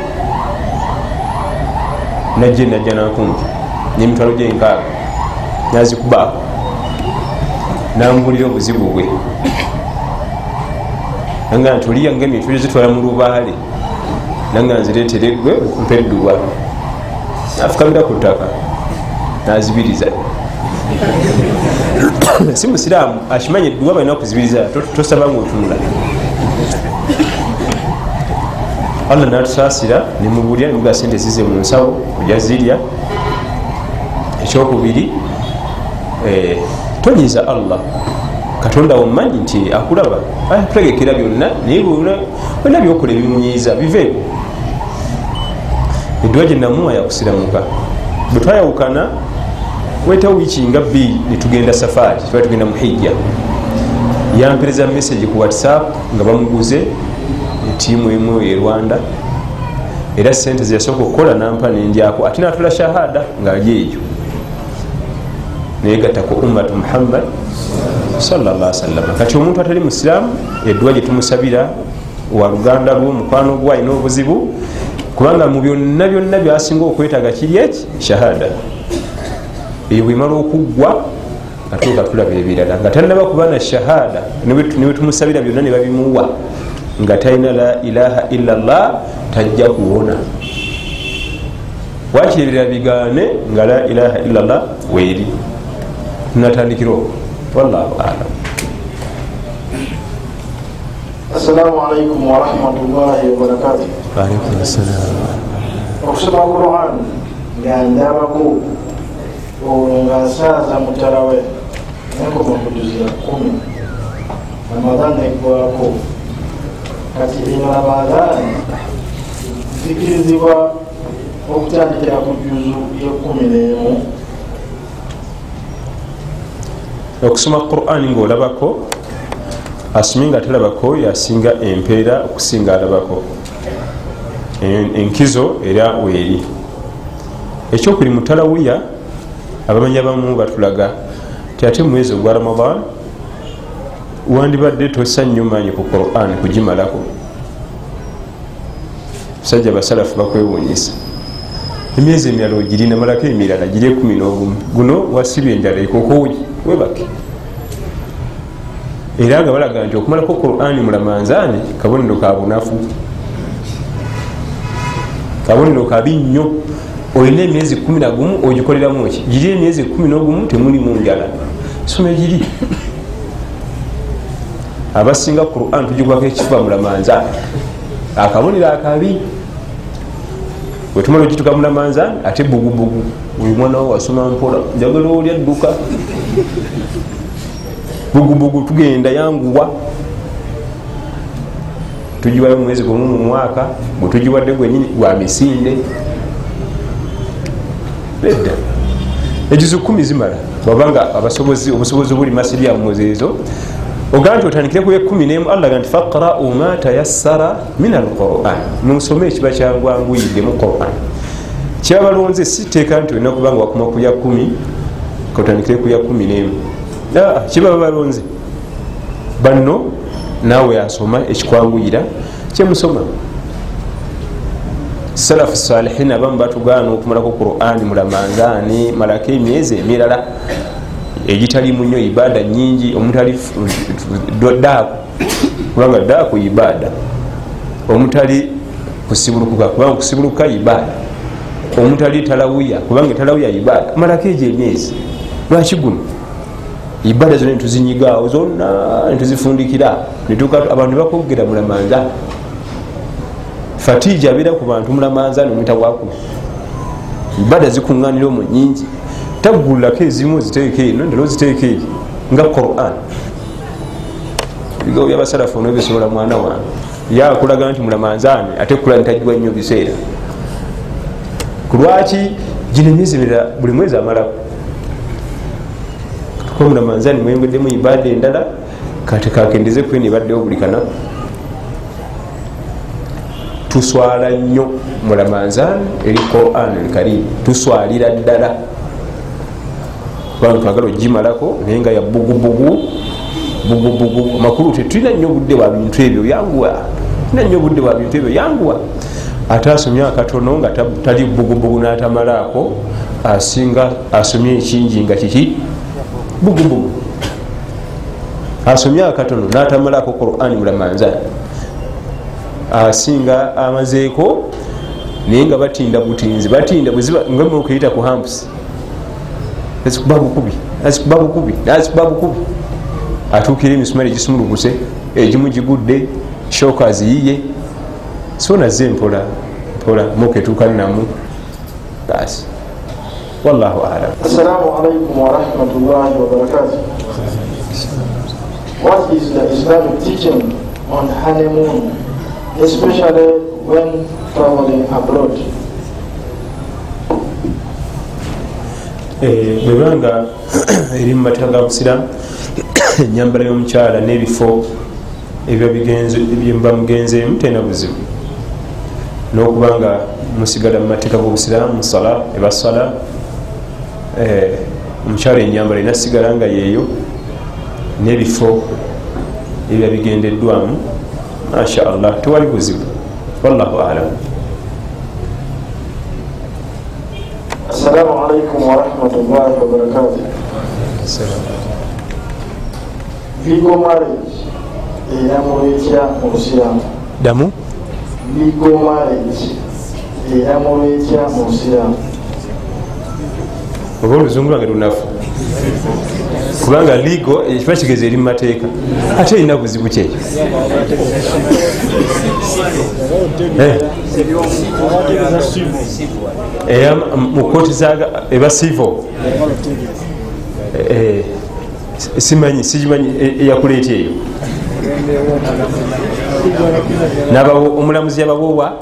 S2: najje najja nakumpi n'emitwalo gyenkaaga nazikubaako nambulira obuzibu bwe nanga nti oli yange emitwalo zitwala mu lubaale nanga nzireetere gwe mpa edduwa nafukamira ku ttaka nazibiriza si musiraamu akimanya edduwa balina okuzibiriza tosaba nga otunula allah natusaasira nemubulya nemuga sente zize mu nsawo kujja zirya ekyokubiri eh, tonyiza allah katonda womanyi nti akulaba akutegekera byonna naye byonna byokola ebimunyiiza biveeko edduwa gyenamuwa yakusiramuka bwe twayawukana weta wiiki nga bbiri netugenda safaari tuba tugenda muhijja yampereza message ku whatsapp nga bamuguze etiimu emu e Rwanda era sente zeyasooka okukola nampa nendyako ate natula shahada ngaali eyo neyegatta ku ummatu muhammad sallallahu alaihi wasallam. Kati omuntu atali musiraamu edduwa gyetumusabira wa luganda lw'omukwano gwe alina obuzibu kubanga mu byonna byonna byasinga okwetaaga kiri eki shahada eyo bwemala okuggwa atuuka tulaba ebirala nga tannaba kuba na shahada niwe tumusabira byonna ne babimuwa nga talina la ilaha illa llah tajja kuwona wakirira bigaane nga la ilaha illa llah weeri tunatandikiro wallahu alam.
S3: Assalamu alaikum warahmatullahi wabarakatuh.
S2: Wa alaikum assalam.
S3: Okusoma Quran ngandabako nga saaza mutarawe nekoma kujuzira kumi Ramadhan neggwako kati eno Ramadhan zikirizibwa okutandikira ku juzu y'ekumi n'emu.
S2: Okusoma Quran ng'olabako asomye nga talabako yasinga empeera okusinga alabako enkizo era weeri. Ekyokuli mutalawiya abamanyi abamu batulaga ti ate mwezi ogwa Ramadan wandibadde tossa nnyo maanyi ku Quran kugimalako. Sajja basalafu bakwewuunyisa emyezi emirala ogirina malako emirala giri ekumi n'ogumu guno wasibye enjala ekokooyi webake era nga balaga nti okumalako Quran mu Ramadhan kabonero ka bunafu kabonero kabi nnyo. Olina emyezi kumi na gumu ogikoleramu ki giri emyezi kumi n'ogumu temulimu njala some giri abasinga Quran tugigwako ekifuba mu Ramadhan akabonero akabi wetumala ogituka mu Ramadhan ate bugubugu buli mwana wo wasoma mpola njagala oli adduka bugubugu tugenda yanguwa tugiwayo mu mwezi gumu mu mwaka bwe tugiwadde gwenyini gwa misinde ledda egizo kumi zimala babanga abasobozi obusobozi buli masiri ya muzeezo oganti otandikire ku ekumi n'emu Allah ganti faqra'u ma tayassara min al-Qur'an musome ekiba kyangwanguyidde mu Qur'an kyabalonze siteeka nti olina kubanga wakuma ku ya kumi kotandikire ku ya kumi n'emu kiba balonze banno naawe asoma ekikwanguyira kyemusoma. Salafu salihin abamu batugaana okumalako Qur'an mu Ramadhan malako emyezi emirala egitalimu nnyo ibada nyingi omutali daaku kubanga daaku ibada omutali kusibulukuka kubanga kusibuluka ibada omutali talawiya kubanga talawiya ibada malako egyo emyezi lwaki guno ibada zonna netuzinyigaawo zonna netuzifundikira netuka abantu bakogera mu Ramadhan fatija abeera ku bantu mu Ramadhan omwita wakumi ibada zikuŋŋaanira omwo nyingi taggulako ezimu ziteeka eno ndala oziteeka eri nga Quran bigawo byabasalafu ono bisobola mwana wange yakulaga nti mulamanzaani ate kulani tajiwa nnyo biseera kulwaki gino emyezi emirala buli mwezi amalako tukuba mulamanzaani mweyongeddemu ibadde endala kati kakendeze kwene ebaddewo buli kanaku tuswala nnyo mulamanzaani eri Quran al-Karim tuswalira ddala kubanga twagala ogimalako naye nga ya bugubugu bugubugu amakulu tetulina nnyo obudde bwa bintu ebyo yanguwa tulina nnyo obudde bwa bintu ebyo yanguwa ate asomye akatono nga tali bugubugu n'atamalaako asinga asomye ekingi nga kiki bugubugu asomye akatono n'atamalaako Qur'an mulamanzaani asinga amazeeko naye nga batinda butinzi batinda nga mukuyita ku hampusi azikuba bukubi azikuba bukubi azikuba bukubi atuukira emisumali egisumulukuse egimu gigudde shooka aziyiye so nazze mpola mpola muketuukanamu basi wallahu alam.
S3: Assalamu alaikum wa rahmatullahi wa barakatuh. What is the Islamic teaching on honeymoon, especially when traveling abroad?
S2: bwebanga eri mumateeka ga busiramu enyambala y'omukyala n'ebifo ebyo byemba mugenzeemu tena buzibu n'okubanga musigala mu mateeka g'obusiramu musala ebasala omukyala enyambala enasigala nga yeeyo n'ebifo ebyo bigendeddwamu masha allah tewali buzibu wallahu alam.
S3: Assalamu alaikum wa rahmatullahi wa barakatuh. Legal marriage eyamulwetya mu Busiramu?
S2: Damu?
S3: Legal marriage eyamulwetya mu Busiramu?
S2: Oba oluzungu lwange lunafu kubanga ligo ekiba kigeze eri mu mateeka ate erina buzibu kyeyo eya mu kooti zaga eba sivo simanyi sigimanyi eyakuleeta eyo omulamuzi yabawowa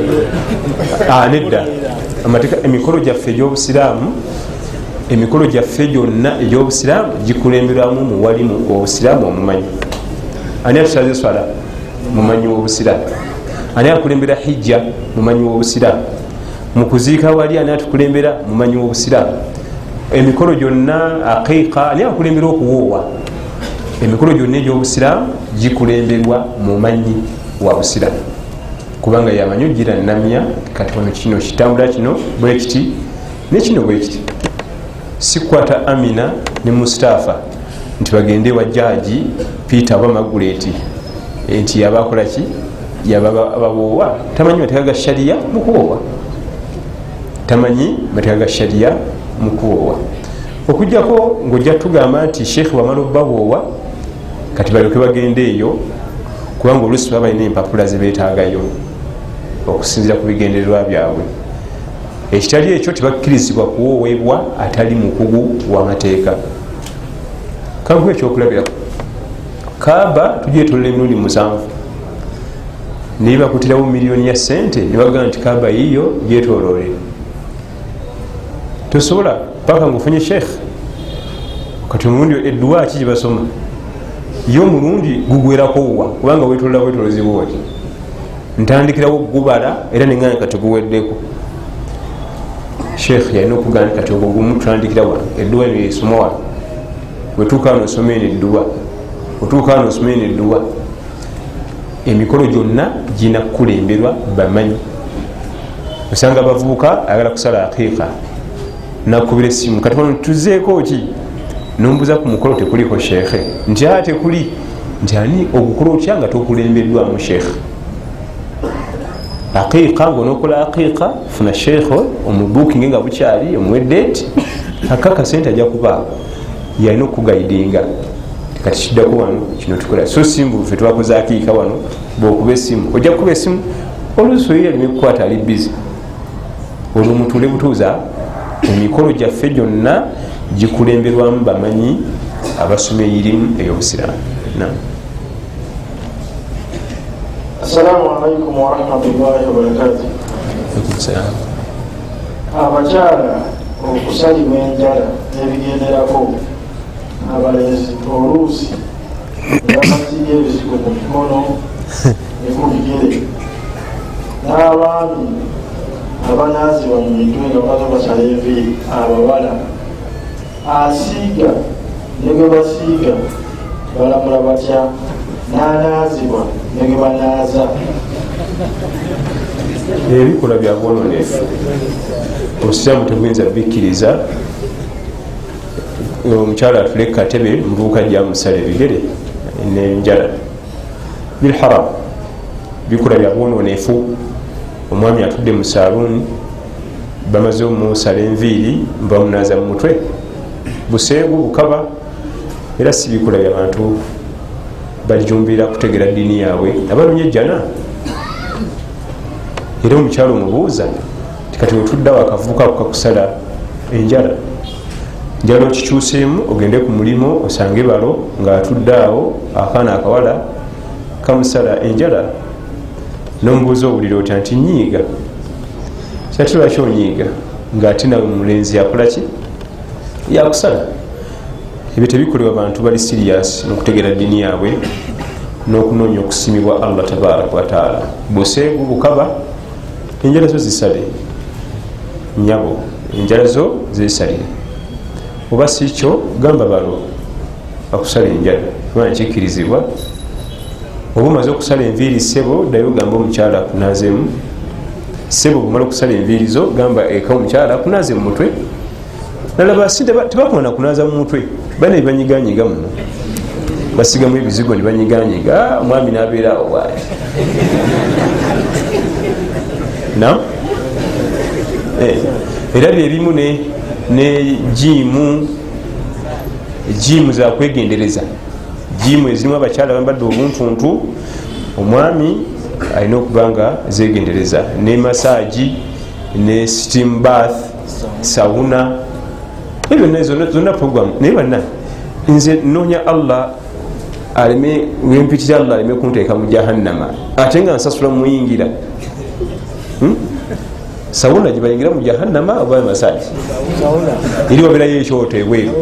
S2: nedda amateeka emikolo gyaffe egy'obusiraamu emikolo gyaffe gyonna egy'obusiraamu gikulemberwamu muwalimu obusiraamu omumanyi. Ani atusaze swala? Mumanyi w'obusiraamu. Ani akulembera hijja? Mumanyi w'obusiraamu. Mu kuziika wali ani atukulembera? Mumanyi w'obusiraamu. Emikolo gyonna aqiiqa ani akulembera okuwoowa? Emikolo gyonna egy'obusiraamu gikulemberwa mumanyi wa busiraamu kubanga yamanyi ogira namya kati wano kino kitambula kino bwe kiti ne kino bwe kiti. Sikwata Amina ne Mustafa nti bagende wa jaji Peter Bamaguleti enti yabakola ki yababawowa tamanyi mateeka ga sharia mukuwowa tamanyi mateeka ga sharia mukuwowa okujjako ng'ojja tugamba nti sheikh wamala obbawowa kati balyoke bagende eyo kubanga oluusi baba balina empapula ze beetaagayo okusinziira ku bigendererwa byabwe. Ekitali ekyo tebakkirizibwa kuwoowebwa atali mukugu w'amateeka. Kanku ekyokulabirako kaaba tugyetolola emirundi musanvu naye bakutirawo miliyoni ya sente ne bagamba nti kaaba yiyo gyetoloole tosobola paka ngaofunye sheikh kati omulundi edduwa ki gyebasoma yo omulundi gugwerakowa kubanga wetolola bwetolozibwa oti ntandikirawo gubala era neŋŋanya kati guweddeko sheikh yalina okugamba kati ogwo gumu tutandikira wano edduwa eno yesoma wano wetuuka wano osoma eno edduwa otuuka wano osoma eno edduwa. Emikolo gyonna gina kukulemberwa bamanyi. Osanga abavubuka ayagala kusala aqiiqa nakubira essimu kati wano tuzeeko ki nombuza ku mukolo tekuliko sheikhe nti aa tekuli nti ani ogukola otya nga tokulembeddwamu sheikh. Aqiiqa ng'onookola aqiiqa funa sheikhe omubuukinge nga bukyali omuweddeeti akaka sente ajja kubaako yalina okugaidinga kati kiddako wano kino tukola so simbu ffe twakoze aqiiqa wano bw'okuba essimu ojja kukuba essimu oluusi oyo yalina okukwata ali bizi olwo mutuule butuuza emikolo gyaffe gyonna gikulemberwamu bamanyi abasoma eyirimu ey'obusiraamu.
S3: Assalamu alaikum warahmatullahi wabarakatuh. Abakyala okusalibwa enjala n'ebigenderako abalenzi oluusi bamazirya ebizigo mu mikono ne ku bigere, n'abaami abanaazibwa mu mitwe nga bazo basala enviiri, abawala asiiga ne gwe basiiga balamula batya, n'anaazibwa ne gwe banaaza.
S2: Ebikola bya bwononefu obusiraamu tebuyinza bikkiriza omukyala atule katebe mubuuka gyamusala ebigere nenjala bilharam. Bikola bya bwononefu. Omwami atudde mu saluuni bamaze omusala enviiri bamunaza mu mutwe, buseegu bukaba, era si bikola byabantu bajumbira kutegera ddiini yaabwe abalonye ejjana. Era omukyalo omubuuza tikati wetuddawo akavubuka kukakusala enjala, njala okikyuseemu ogende ku mulimu osange balo ng'atuddaawo akaana akawala kamusala enjala, n'omubuuza owulira otya nti nyiiga. Kyati lwaki onyiiga ng'ate nawe mulenzi yakolaki yakusala? Ebyo tebikolebwa bantu bali siriyasi mu kutegera ddiini yaabwe n'okunoonya okusimibwa Allah tabaraka wataala. Buseegu bukaba, enjala zo zisale nyabo, enjala zo zesalire. Oba si kyo gamba balo bakusala enjala kubanga kikkirizibwa. Oba omaze okusala enviiri ssebo ddayo gamba omukyala akunaazemu. Ssebo bwomala okusala enviiri zo gamba eka omukyala akunaaze mu mutwe. Nalaba si tebakumana kunaaza mu mutwe, bana ebanyiganyiga muno, basigamu ebizigo ne banyiganyiga, omwami n'abeeraawo bwati na era byebimu ne jiimu jiimu zakwegendereza, jiimu ezirimu abakyala bambadde obuntuntu, omwami alina okuba nga zegendereza, ne masaagi ne steam bath, sauna, ebyo zonna programu. Naye banna nze noonya Allah aleme wempitira, Allah aleme kunteeka mu jahannama ate nga nsasula muyingira. Hmm? Sauna gibayingira mu jahannama oba masaagi eri wabeerayo ekyoto ebweru,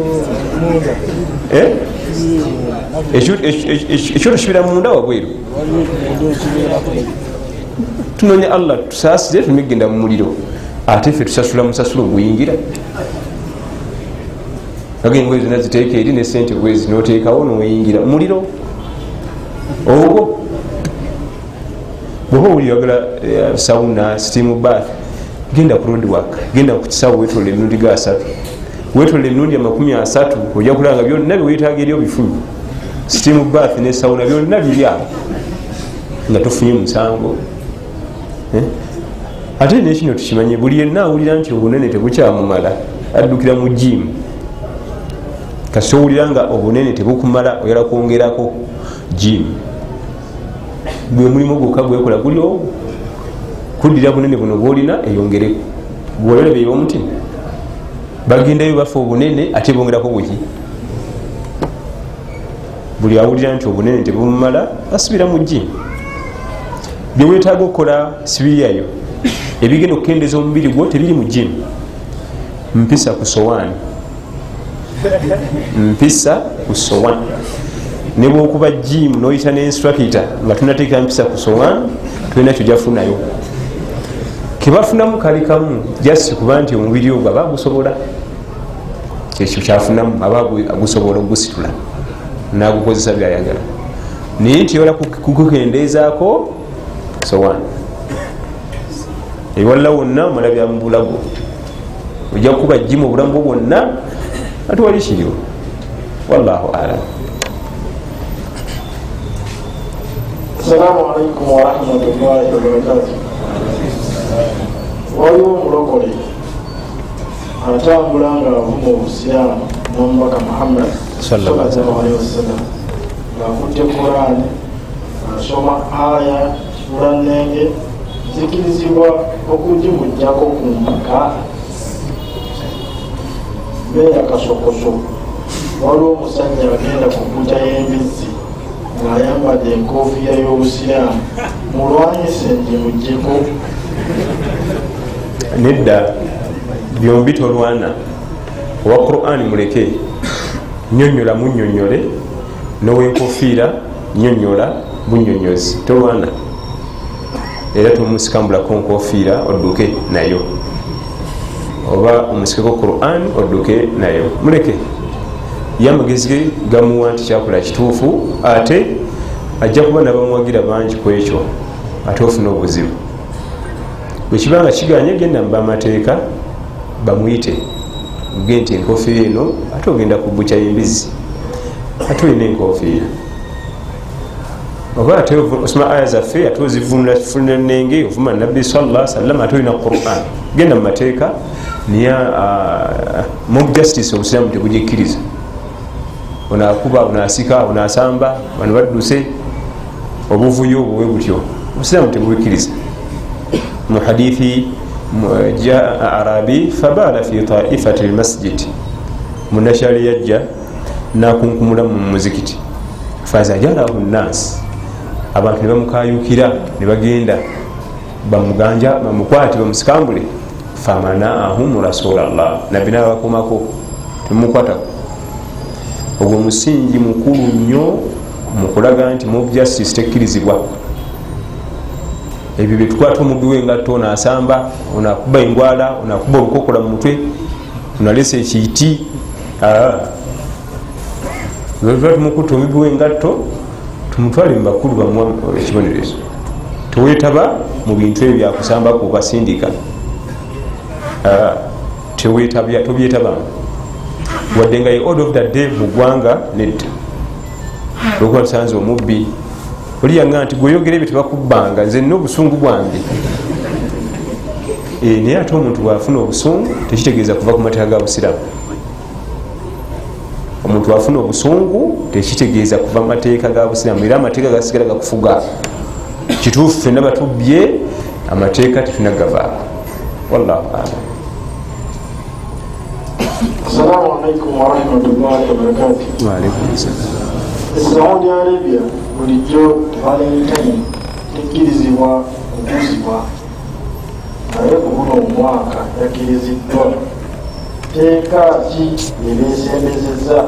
S2: ekyoto kibeera munda wabweru. Tunoonya Allah tusaasire tumegenda mu muliro ate ffe tusasula musasula oguyingira. Engoye zonna ziteeka eri ne sente bwezi noteekawo noyingira muliro ogwo. Bwoba owulira wagala sauna steam bath, genda ku road work, genda ku kisaawe wetoola emirundi ga asatu, wetoola emirundi amakumi asatu, ojja kulanga byonna byewetaaga eri obifunye. Steam bath ne sauna byonna biri awo nga tofunye musango. Ate nekino tukimanye, buli yenna awulira nti obunene tebukyamumala addukira mu jimu. Kasi owulira nga obunene tebukumala oyala kwongerako jimu, gwe mulimu gwokka gwekola guli ogwo, kuddira bunene buno bwolina eyongereko. Bwolera beiba omutima bagendayo bafa obunene ate bongerako buki. Buli awulira nti obunene tebumumala asubira mu jimu. Byewetaaga okukola sibiryayo, ebigenda okukendeza omubiri gwo tebiri mu jimu. Mpisa ku sowaani, mpisa ku sowaani. Ne bwokuba jimu noyita ne instructor nga tunateeka mpisa ku sowaani, tulina kyo gyafunayo. Kebafunamu kali kamu jasi kuba nti omubiri ogwo aba gusobola, kyekyo kyafunamu aba agusobola ogusitula n'agukozesa byayagala. Naye nti yola kukukendeezaako sowaani ewalala wonna omala byamubulago, ojja kuba jimu obulamu bwo bwonna ate wali kiriwo. Wallahu alam.
S3: Assalamu alaikum warahmatullahi wabarakatuh. Waliwo omulokole atambula nga avuma obusiraamu n'omubaka Muhammad sallallahu alaihi wasallam ng'akutte Qur'ani asoma aya sura nnenge zikirizibwa okugimuggyako ku mpaka beera kasokoso. Waliwo omusajja agenda ku mputa y'embizzi ng'ayambadde enkofiira y'obusiraamu mulwanyise nti muggyeko?
S2: nedda byombi tolwana. owa Qur'an muleke, nyonyola munyonyole, nowenkofiira nyonyola bunyonyozi, tolwana. era tomusikambulako nkofiira odduke nayo, oba omusikeko Qur'an odduke nayo, muleke. yamagezi gamuwa nti kyakola kituufu, ate ajja kuba nabamuwagira bangi ku ekyo, ate ofuna obuzibu. bwekibanga kiganye genda muba amateeka bamuyite ge nti enkofiira eno ate ogenda kubukya embizi, ate olina enkofiira, oba ate osoma aya zaffe ate ozivunula kifulina nenge ovuma nabbi sallallahu alaihi wasallam, ate olina Qur'an, genda mu mateeka niya mob justice obusiraamu tebugikkiriza. onakuba onasika onasamba bano badduse obuvuyo obwe butyo, obusiraamu tebubikkiriza. mu hadithi jaa arabi fabala fi taifati lmasjid, munashali yajja nakunkumula mu muzikiti, fazajarahu nnas, abantu nebamukayukira nebagenda bamuganja bamukwate bamusikambule, famanaahum rasulallah, nabbi nabakomako temukwatako. ogwo musingi mukulu nnyo mukulaga nti mob justice tekkirizibwa. ebyo byetukwata omubbi wengatto, onasamba, onakuba engwala, onakuba olukokola mu mutwe, onalesa ekiiti, lwatuba tumukutta omubbi wengatto tumutwale mubakulu bamuwa ekibonerezo. tewetaba mu bintu ebyo byakusambako basindika, tobyetabamu wadde nga ye order of the day mu ggwanga nedda. lwokuba tusanze omubbi oliyanga nti gweyogera ebyo tebakubbanga, nze nina obusungu bwange. e, naye ate omuntu bwafuna obusungu tekitegeeza kuva ku mateeka ga busiraamu. omuntu bwafuna obusungu tekitegeeza kuva mu mateeka ga busiraamu, era amateeka gasigala gakufuga. kituufu fenna batubbye amateeka tetunagavaako. wallahu alam.
S3: Assalamu alaikum warahmatullahi wabarakatuh.
S2: Wa alaikum assalam.
S3: Saudi Arabia bulijjo tebaleyitani tekkirizibwa kuguzibwa, naye ku guno omwaka yakkiriziddwa. teeka ki lyebeesembezezza?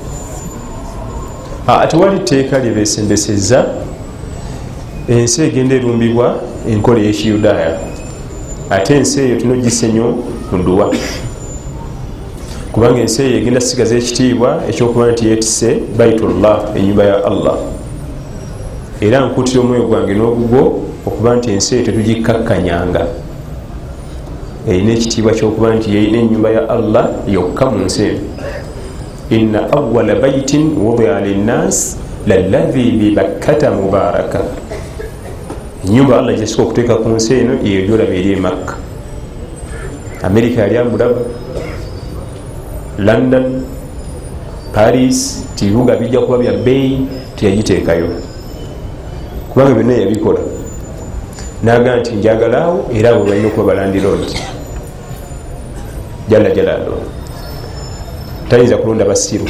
S2: tewali tteeka lyebeesembesezza. ensi egenda erumbibwa enkola ey'ekiyudaaya, ate ensi eyo tunogisenyo mu dduwa, kubanga ensi eyo egenda sigaza ekitiibwa ekyokuba nti yeetise baitullah, enyumba ya Allah. era nkuutira omwoyo gwange n'ogugwo okuba nti ensi eyo tetugikkakkanyanga, erina ekitiibwa kyokuba nti yerina enyumba ya Allah yokka mu nsi eyo. inna awwala baitin wudia linnas lalladhi bibakkata mubaraka, enyumba Allah gyesika okuteeka ku nsi eno eyo gyolaba eri e Makka. Amerika yali amulaba, London, Paris, tibibuga bijja kuba bya bbeeyi, teyagiteekayo kubanga byonna yabikola. Naga nti njagalaawo era abo balina okuba balandiroodi jala jalalo, tayinza kulonda basiru.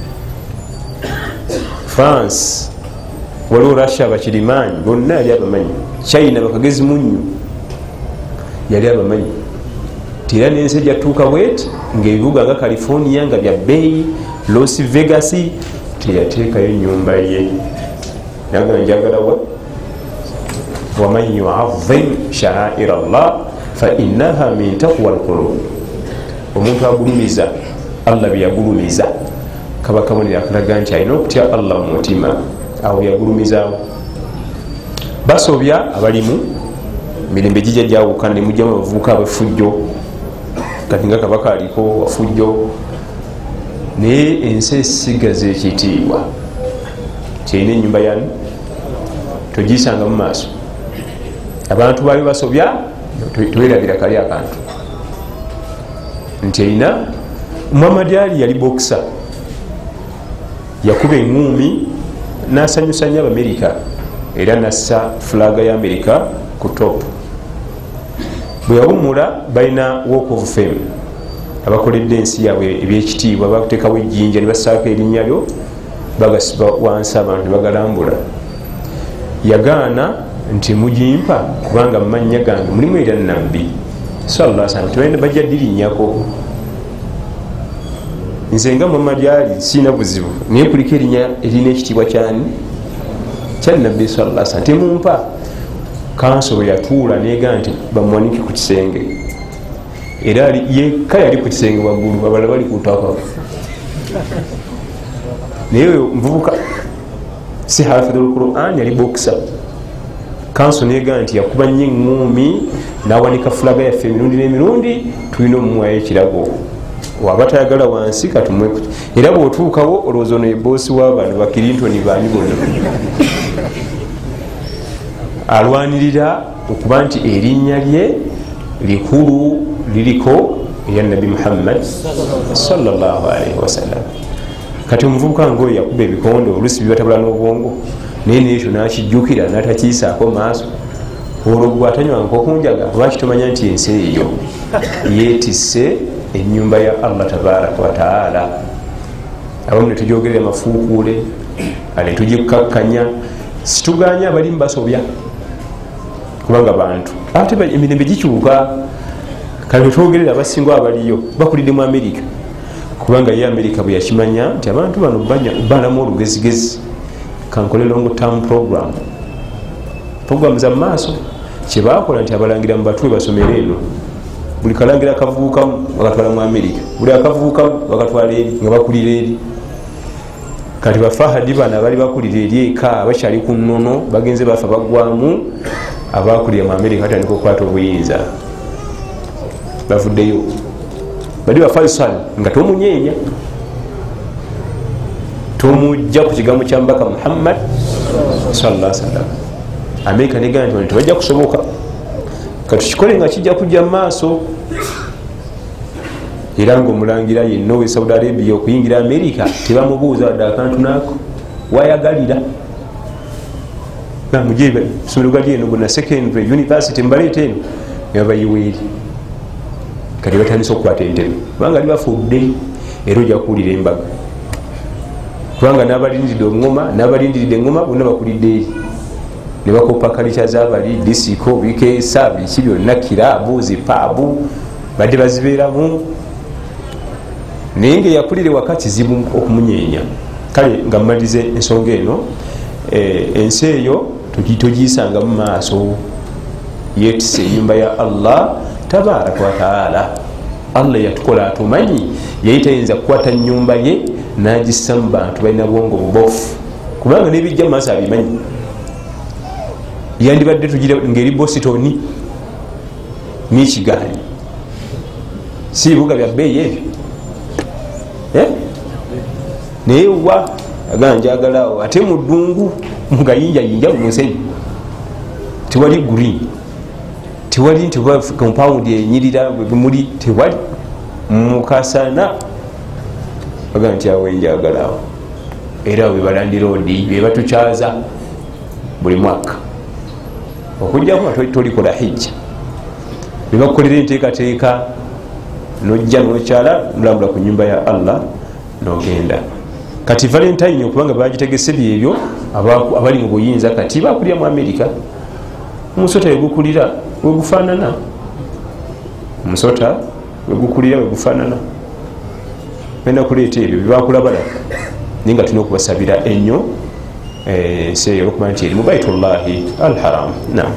S2: France waliwo Russia bakirimaanyi bonna yali abamanyi, China bakagezi munnyo yali abamanyi. Tera n'ensi ejjatuuka bweti ng'ebibuga nga California nga bya bbeeyi, Las Vegas teyateekayo nyumba ye. Naga njagalawa waman yu'azzim sha'air Allah fa innaha min taqwa alqulub, omuntu agulumiza Allah byeyagulumiza kabaka muni akalaga nti alina okutya Allah mu mutima, awo yagulumizaawo. Basobya abalimu mirembe gijja gyawuka ne mujjamu abavubuka abafujjo, kati nga kabaka aliko wafujjo, naye ensi esigaza ekitiibwa kyerina ennyumba yanu togiyisanga mu maaso. Abantu baali basobya tewerabira kali akantu nti erina Muhammad Ali yali bokisa, yakuba eŋŋuumi n'asanyusanya Abamerika era nassa fulaga ya Amerika ku top. Bwe yawummula balina walk of fame, abakoledde ensi yaabwe ebyekitiibwa, bakuteekawo ejjinja ne bassaako erinnya lyo bagasiba wansi abantu nebagalambula. Yagaana nti mugimpa kubanga mumanya gange mulimu era nabbi sallallahu alaihi wasallam tebalina bajja dirinyako. Nze nga Muhammad Ali sina buzibu naye kuliko erinnya erina ekitiibwa kyani kya nabbi sallallahu alaihi wasallam temumpa. Kansolo yatuula neega nti bamuwanike ku kisenge era yekka yali ku kisenge waggulu abalala bali kutaka naye nvubuka si hafidhul Quran yali bokisa. Kansolo neega nti yakuba nnyo eŋŋumi nawanika fulaga yaffe emirundi n'emirundi tulina omumuwayo ekirago waba tayagala wansi katumwe era bw'otuukawo olowooza ono eboosi w'abano bakirintoni baani bonna alwanirira okuba nti erinnya lye likulu liriko erya nabbi Muhammad sallallahu alaihi wasallam. Kati omuvubuka ngaoyo yakuba ebikondo oluusi bibatabula n'obwongo naye nekyo nakijjukira natakiisaako maaso. Olwo gwe atanywanga okunjaga lwaki tomanya nti ensi eyo yeetisse ennyumba ya Allah tabaraka wataala. Abamu netujogerera mafuukuule ale tugikkakkanya situganya abali mubasobya kubanga bantu ate emirembe gikyuka. Kale twogerera abasinga abaliyo bakulidde mu Amerika kubanga ye Amerika bwe yakimanya nti abantu bano balamu olugezigezi kankole long term program program za maaso kyebakola nti abalangira mu batwe basomere eno. Buli kalangira akavubukamu bakatwala mu Amerika, buli akavubukamu bakatwala eri nga bakulira eri. Kati bafahadi bana bali bakulira eri eka bakyali ku nnono bagenze bafa bagwamu abakulira mu Amerika batandika okukwata obuyinza bavuddeyo. Bali ba Faisal nga tomunyeenya tomujja ku kigambo kya mbaka Muhammad sallallahu alaihi wasallam. Amerika negana nti tebajja kusoboka katukikole nga kijja kujja maaso. Era ngaomulangira yenna owe Saudi Arabia okuyingira Amerika tebamubuuza wadde akantu naako wayagalira namujebe somero gali eno gonna secondary university mbaleeta eno yabayiweeri. Kati batandisa okukwata entebe kubanga ali bafudde era ojja kuwulira embaga kubanga n'abalindiridde omuŋoma n'abalindiridde eŋŋoma bonna bakulidde eri ne bakopa kalica z'abali disiko bikeesa biki byonna kiraabu zipaabu badde bazibeeramu naye nga eyakulire waka kizibu okumunyeenya. Kale nga mmalize ensonga eno ensi eyo togiyisanga mu maaso yeetise ennyumba ya Allah tabaraka wataala. Allah yatukola atumanyi yali tayinza kukwata nnyumba ye n'agissa mu bantu balina bwongo bubofu kubanga n'ebijja mu maaso abimanyi. Yandibadde tugira ngeri Boston n'ekigaali si bibuga bya bbeeyi ebyo naye wa aganjagalaawo ate mu ddungu mugayinjayinja mu nsenyi tewali green tewali nti compound enyirira bimuli tewali mukasana baga nti awo enjagalaawo era bwe balandiroodi bye batukyaza buli mwaka okujjaku tolikola hijja bebakukolera enteekateeka nojja nokyala mulambula ku nyumba ya Allah nogenda. Kati Valentine okubanga bagitegese byebyo abali mu buyinza kati bakulira mu Amerika. Omusota wegukulira wegufaanana omusota wegukulira wegufaanana benda kuleeta ebyo byebakulabala naye nga tulina okubasabira ennyo ensi eyo olwokuba nti eri mu baitullahi alharam. Naam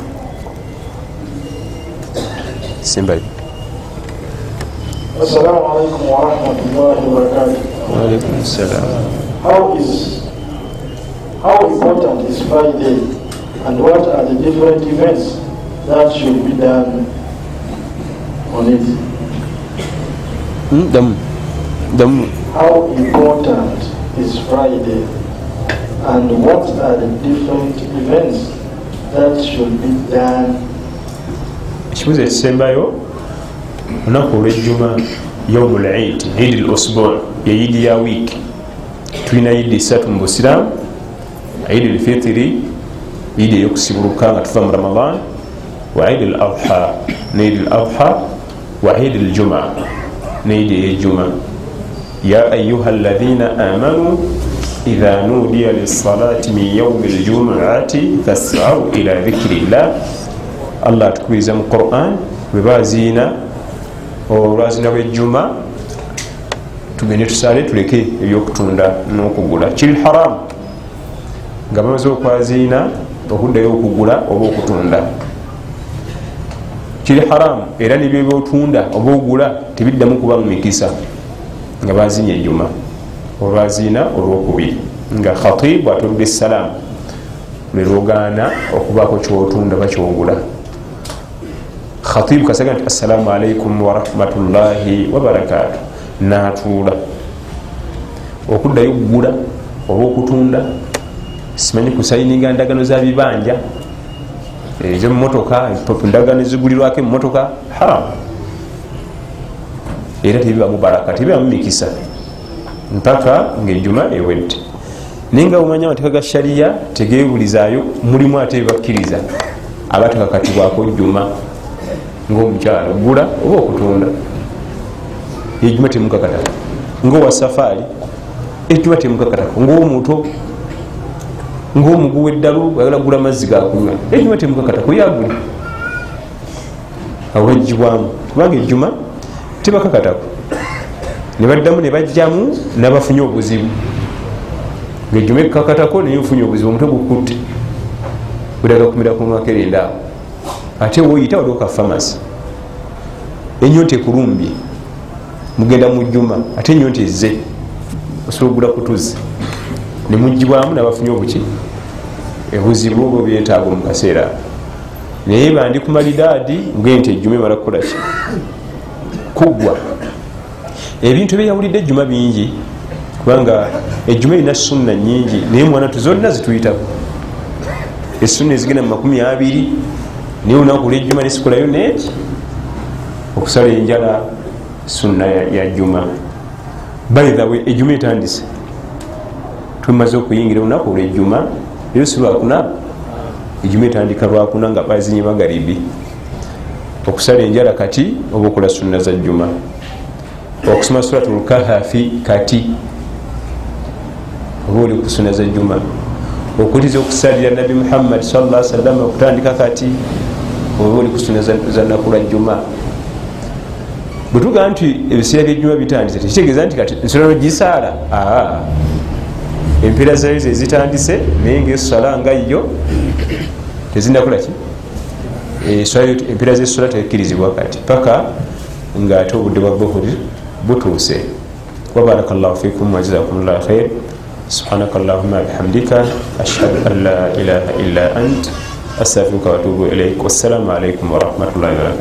S2: simbayo.
S3: Assalamu alaikum wa rahmatullahi wa barakatuh.
S2: Wa alaikum assalam.
S3: How is how important is Friday and what are the different events that should be done on it?
S2: Hmm, dam, dam.
S3: How important is Friday and what are the different events that should be done?
S2: Ekibuzo ekisembayo olunaku olw'ejjuma yawmul eid eid al usbu' ye yidi ya wiiki. Tulina yidi ssatu mu busiraamu, eid al fitri yidi eyokusibuluka nga tuva mu Ramadan, wa eid al adha ne eid al adha wa eid al juma ne eid ey'ejjuma. Ya ayyuha alladhina amanu idha nudiya lissalati min yaumi ljumuati fasau ila dhikirillah. Allah atukubiriza mu Quran bwe baziina olwazina lwejjuma tugende tusale tuleke ebyokutunda n'okugula. Kiri haramu nga bamaze okwaziina okuddayo okugula oba okutunda. Kiri haramu era nebyo byotunda oba ogula tebiddamu kuba mu mikisa nga bazinya ejjuma olwaziina olwokubiri nga khatibu atudde essalaamu lwe lwogaana okubaako kyotunda bakyogula. Khatibu kasaga nti assalamu alaikum warahmatullahi wabarakatu natuula. Okuddayo okugula oba okutunda simanyi kusayininga ndagano za bibanja ezomumotoka endagano ezigulirwako emotoka haram era tebibamu baraka tebibamu mikisa mpaka ngaejjuma ewedde. Naye nga bumanya amateeka ga shariya tegebulizayo mulimu ate bakkiriza abatekakatibwako jjuma ngaomukyalo gula oba okutunda. Ejjuma temukakatako ngaowa safaari, ejjuma temukakatako ngaomuto ngaomuguwa eddalu ayagala gula mazzi gakunywa, ejjuma temukakatako yaguli awejjibwamu kubanga ejjuma tebakakatako. Nebaddamu nebajjamu nabafunye obuzibu ngaejjuma ekakatako naye ofunye obuzibu omutwe gukutte wedaga kumira ku makerenda awo ate woyita waliwo ka famasi enyonta ekulumbye mugenda mu jjuma ate enyonta ezze osobola okugula kutuzi nemugibwamu nabafunye obuki ebuzibu obwo byetaago mu kaseera. Naye bandi ku malidaadi ngente ejjuma emala kukolaki kuggwa. Ebintu byeyawulidde ejjuma bingi kubanga ejjuma erina sunna nyingi naye mwana tuzonna zituyitako. Esunna ezigenda mu makumi abiri naye olunaku lwejjuma nesikolayo neeki okusala enjala sunna ya jjuma. By the way ejjuma etandise tumaze okuyingira olunaku olwejjuma leero si lwakuna. Ejjuma etandika lwakuna nga bazinye magaribi okusala enjala kati oba okola sunna za jjuma. Okusoma suratul Kahfi kati oba oli ku sunna za jjuma. Okuliza okusalira Nabi Muhammad sallallahu alaihi wasallam okutandika kati oba oli ku sunna za nnaku lwa jjuma. Bwe tugamba nti ebiseera by'ejjuma bitandise tekitegeeza nti kati nsula nogisaala. aa empeera zayo ze zitandise naye ngaesala nga yo tezinakolaki empeera zesala tekkirizibwa kati paka ngaate obudde bwa buhuri butuuse. Wabarakallahu fikum wajazakumullahu khair. Subhanaka Allahumma bihamdika ashhadu an la ilaha illa ant astaghfiruka wa atubu ilaik. Wassalamu alaikum warahmatullahi wabarakatuh.